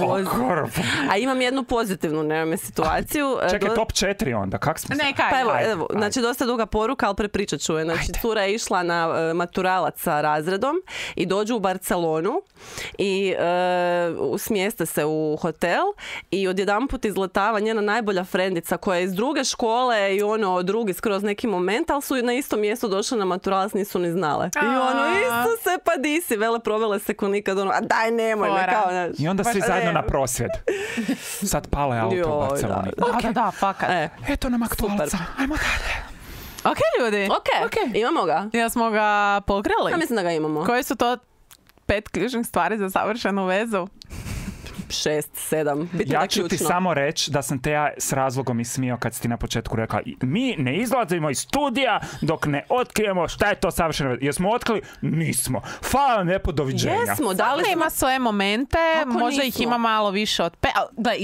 A imam jednu pozitivnu, nemam situaciju. Čekaj, top 4 onda, kak smo se? Pa evo, znači dosta duga poruka, ali prepričat ću je. Znači, cura je išla na maturalac sa razredom i dođu u Barcelonu i smjeste se u hotel i odjedanput izletava njena najbolja frendica koja je iz druge škole i ono drugi skroz neki moment, ali su na isto mjesto došle na maturalac, nisu ni znale. I ono, isto se pa di si, vele provele se ko nikad, ono, a daj nemoj me kao, znaš. I onda svi zajedno na prosvjed. Sad pale auto u Barceloni. Da, fakat. Eto nam aktualca, ajmo dalje. Ok, ljudi. Ok, imamo ga. Ja smo ga pokrili. Ja mislim da ga imamo. Koji su to 5 ključnih stvari za savršenu vezu? 6, 7. Ja ću ti samo reći da sam te ja s razlogom ismijao kad si ti na početku rekla mi ne izlazimo iz studija dok ne otkrijemo šta je to savršeno veza. Jesmo otkrili? Nismo. Hvala lijepo, doviđenja. Jesmo, da li ima svoje momente, možda ih ima malo više od 5. Gle,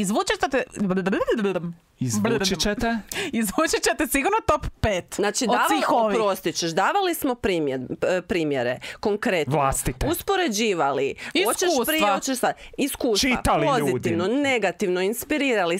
Izvučit ćete sigurno top 5. Znači, davali smo primjere, konkretno. Vlastite. Uspoređivali. Iskustva. Čitali pozitivno, ljudi. Negativno, inspirirali,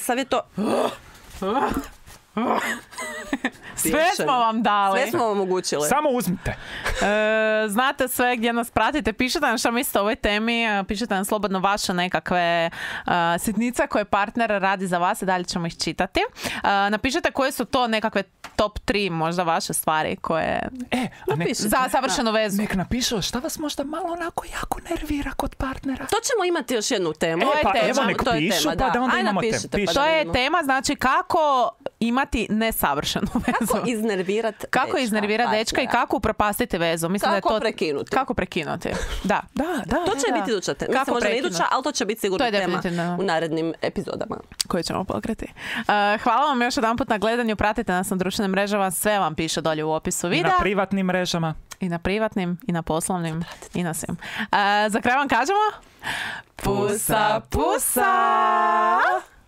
Sve smo vam dali. Sve smo vam omogućili. Samo uzmite. Znate sve gdje nas pratite. Pišite nam što mislite o ovoj temi. Pišite nam slobodno vaše nekakve sitnice koje partner radi za vas i dalje ćemo ih čitati. Napišite koje su to nekakve top 3 možda vaše stvari koje za savršenu vezu. Nek napišu šta vas možda malo onako jako nervira kod partnera. To ćemo imati još jednu temu. To je tema. Pa da onda imamo temu. To je tema, znači kako imati nesavršenu vezu. Kako iznervirati dečka i kako upropastiti vezu. Mislim kako prekinuti. Kako prekinuti. Da. To će biti iduća tema. Mislim, možda iduća, ali to će biti sigurno tema u narednim epizodama. Koje ćemo pokriti. Hvala vam još jedanput na gledanju. Pratite nas na društvenim mrežama. Sve vam piše dolje u opisu videa. I na privatnim mrežama. I na privatnim, i na poslovnim, i na svim. Za kraj vam kažemo... Pusa!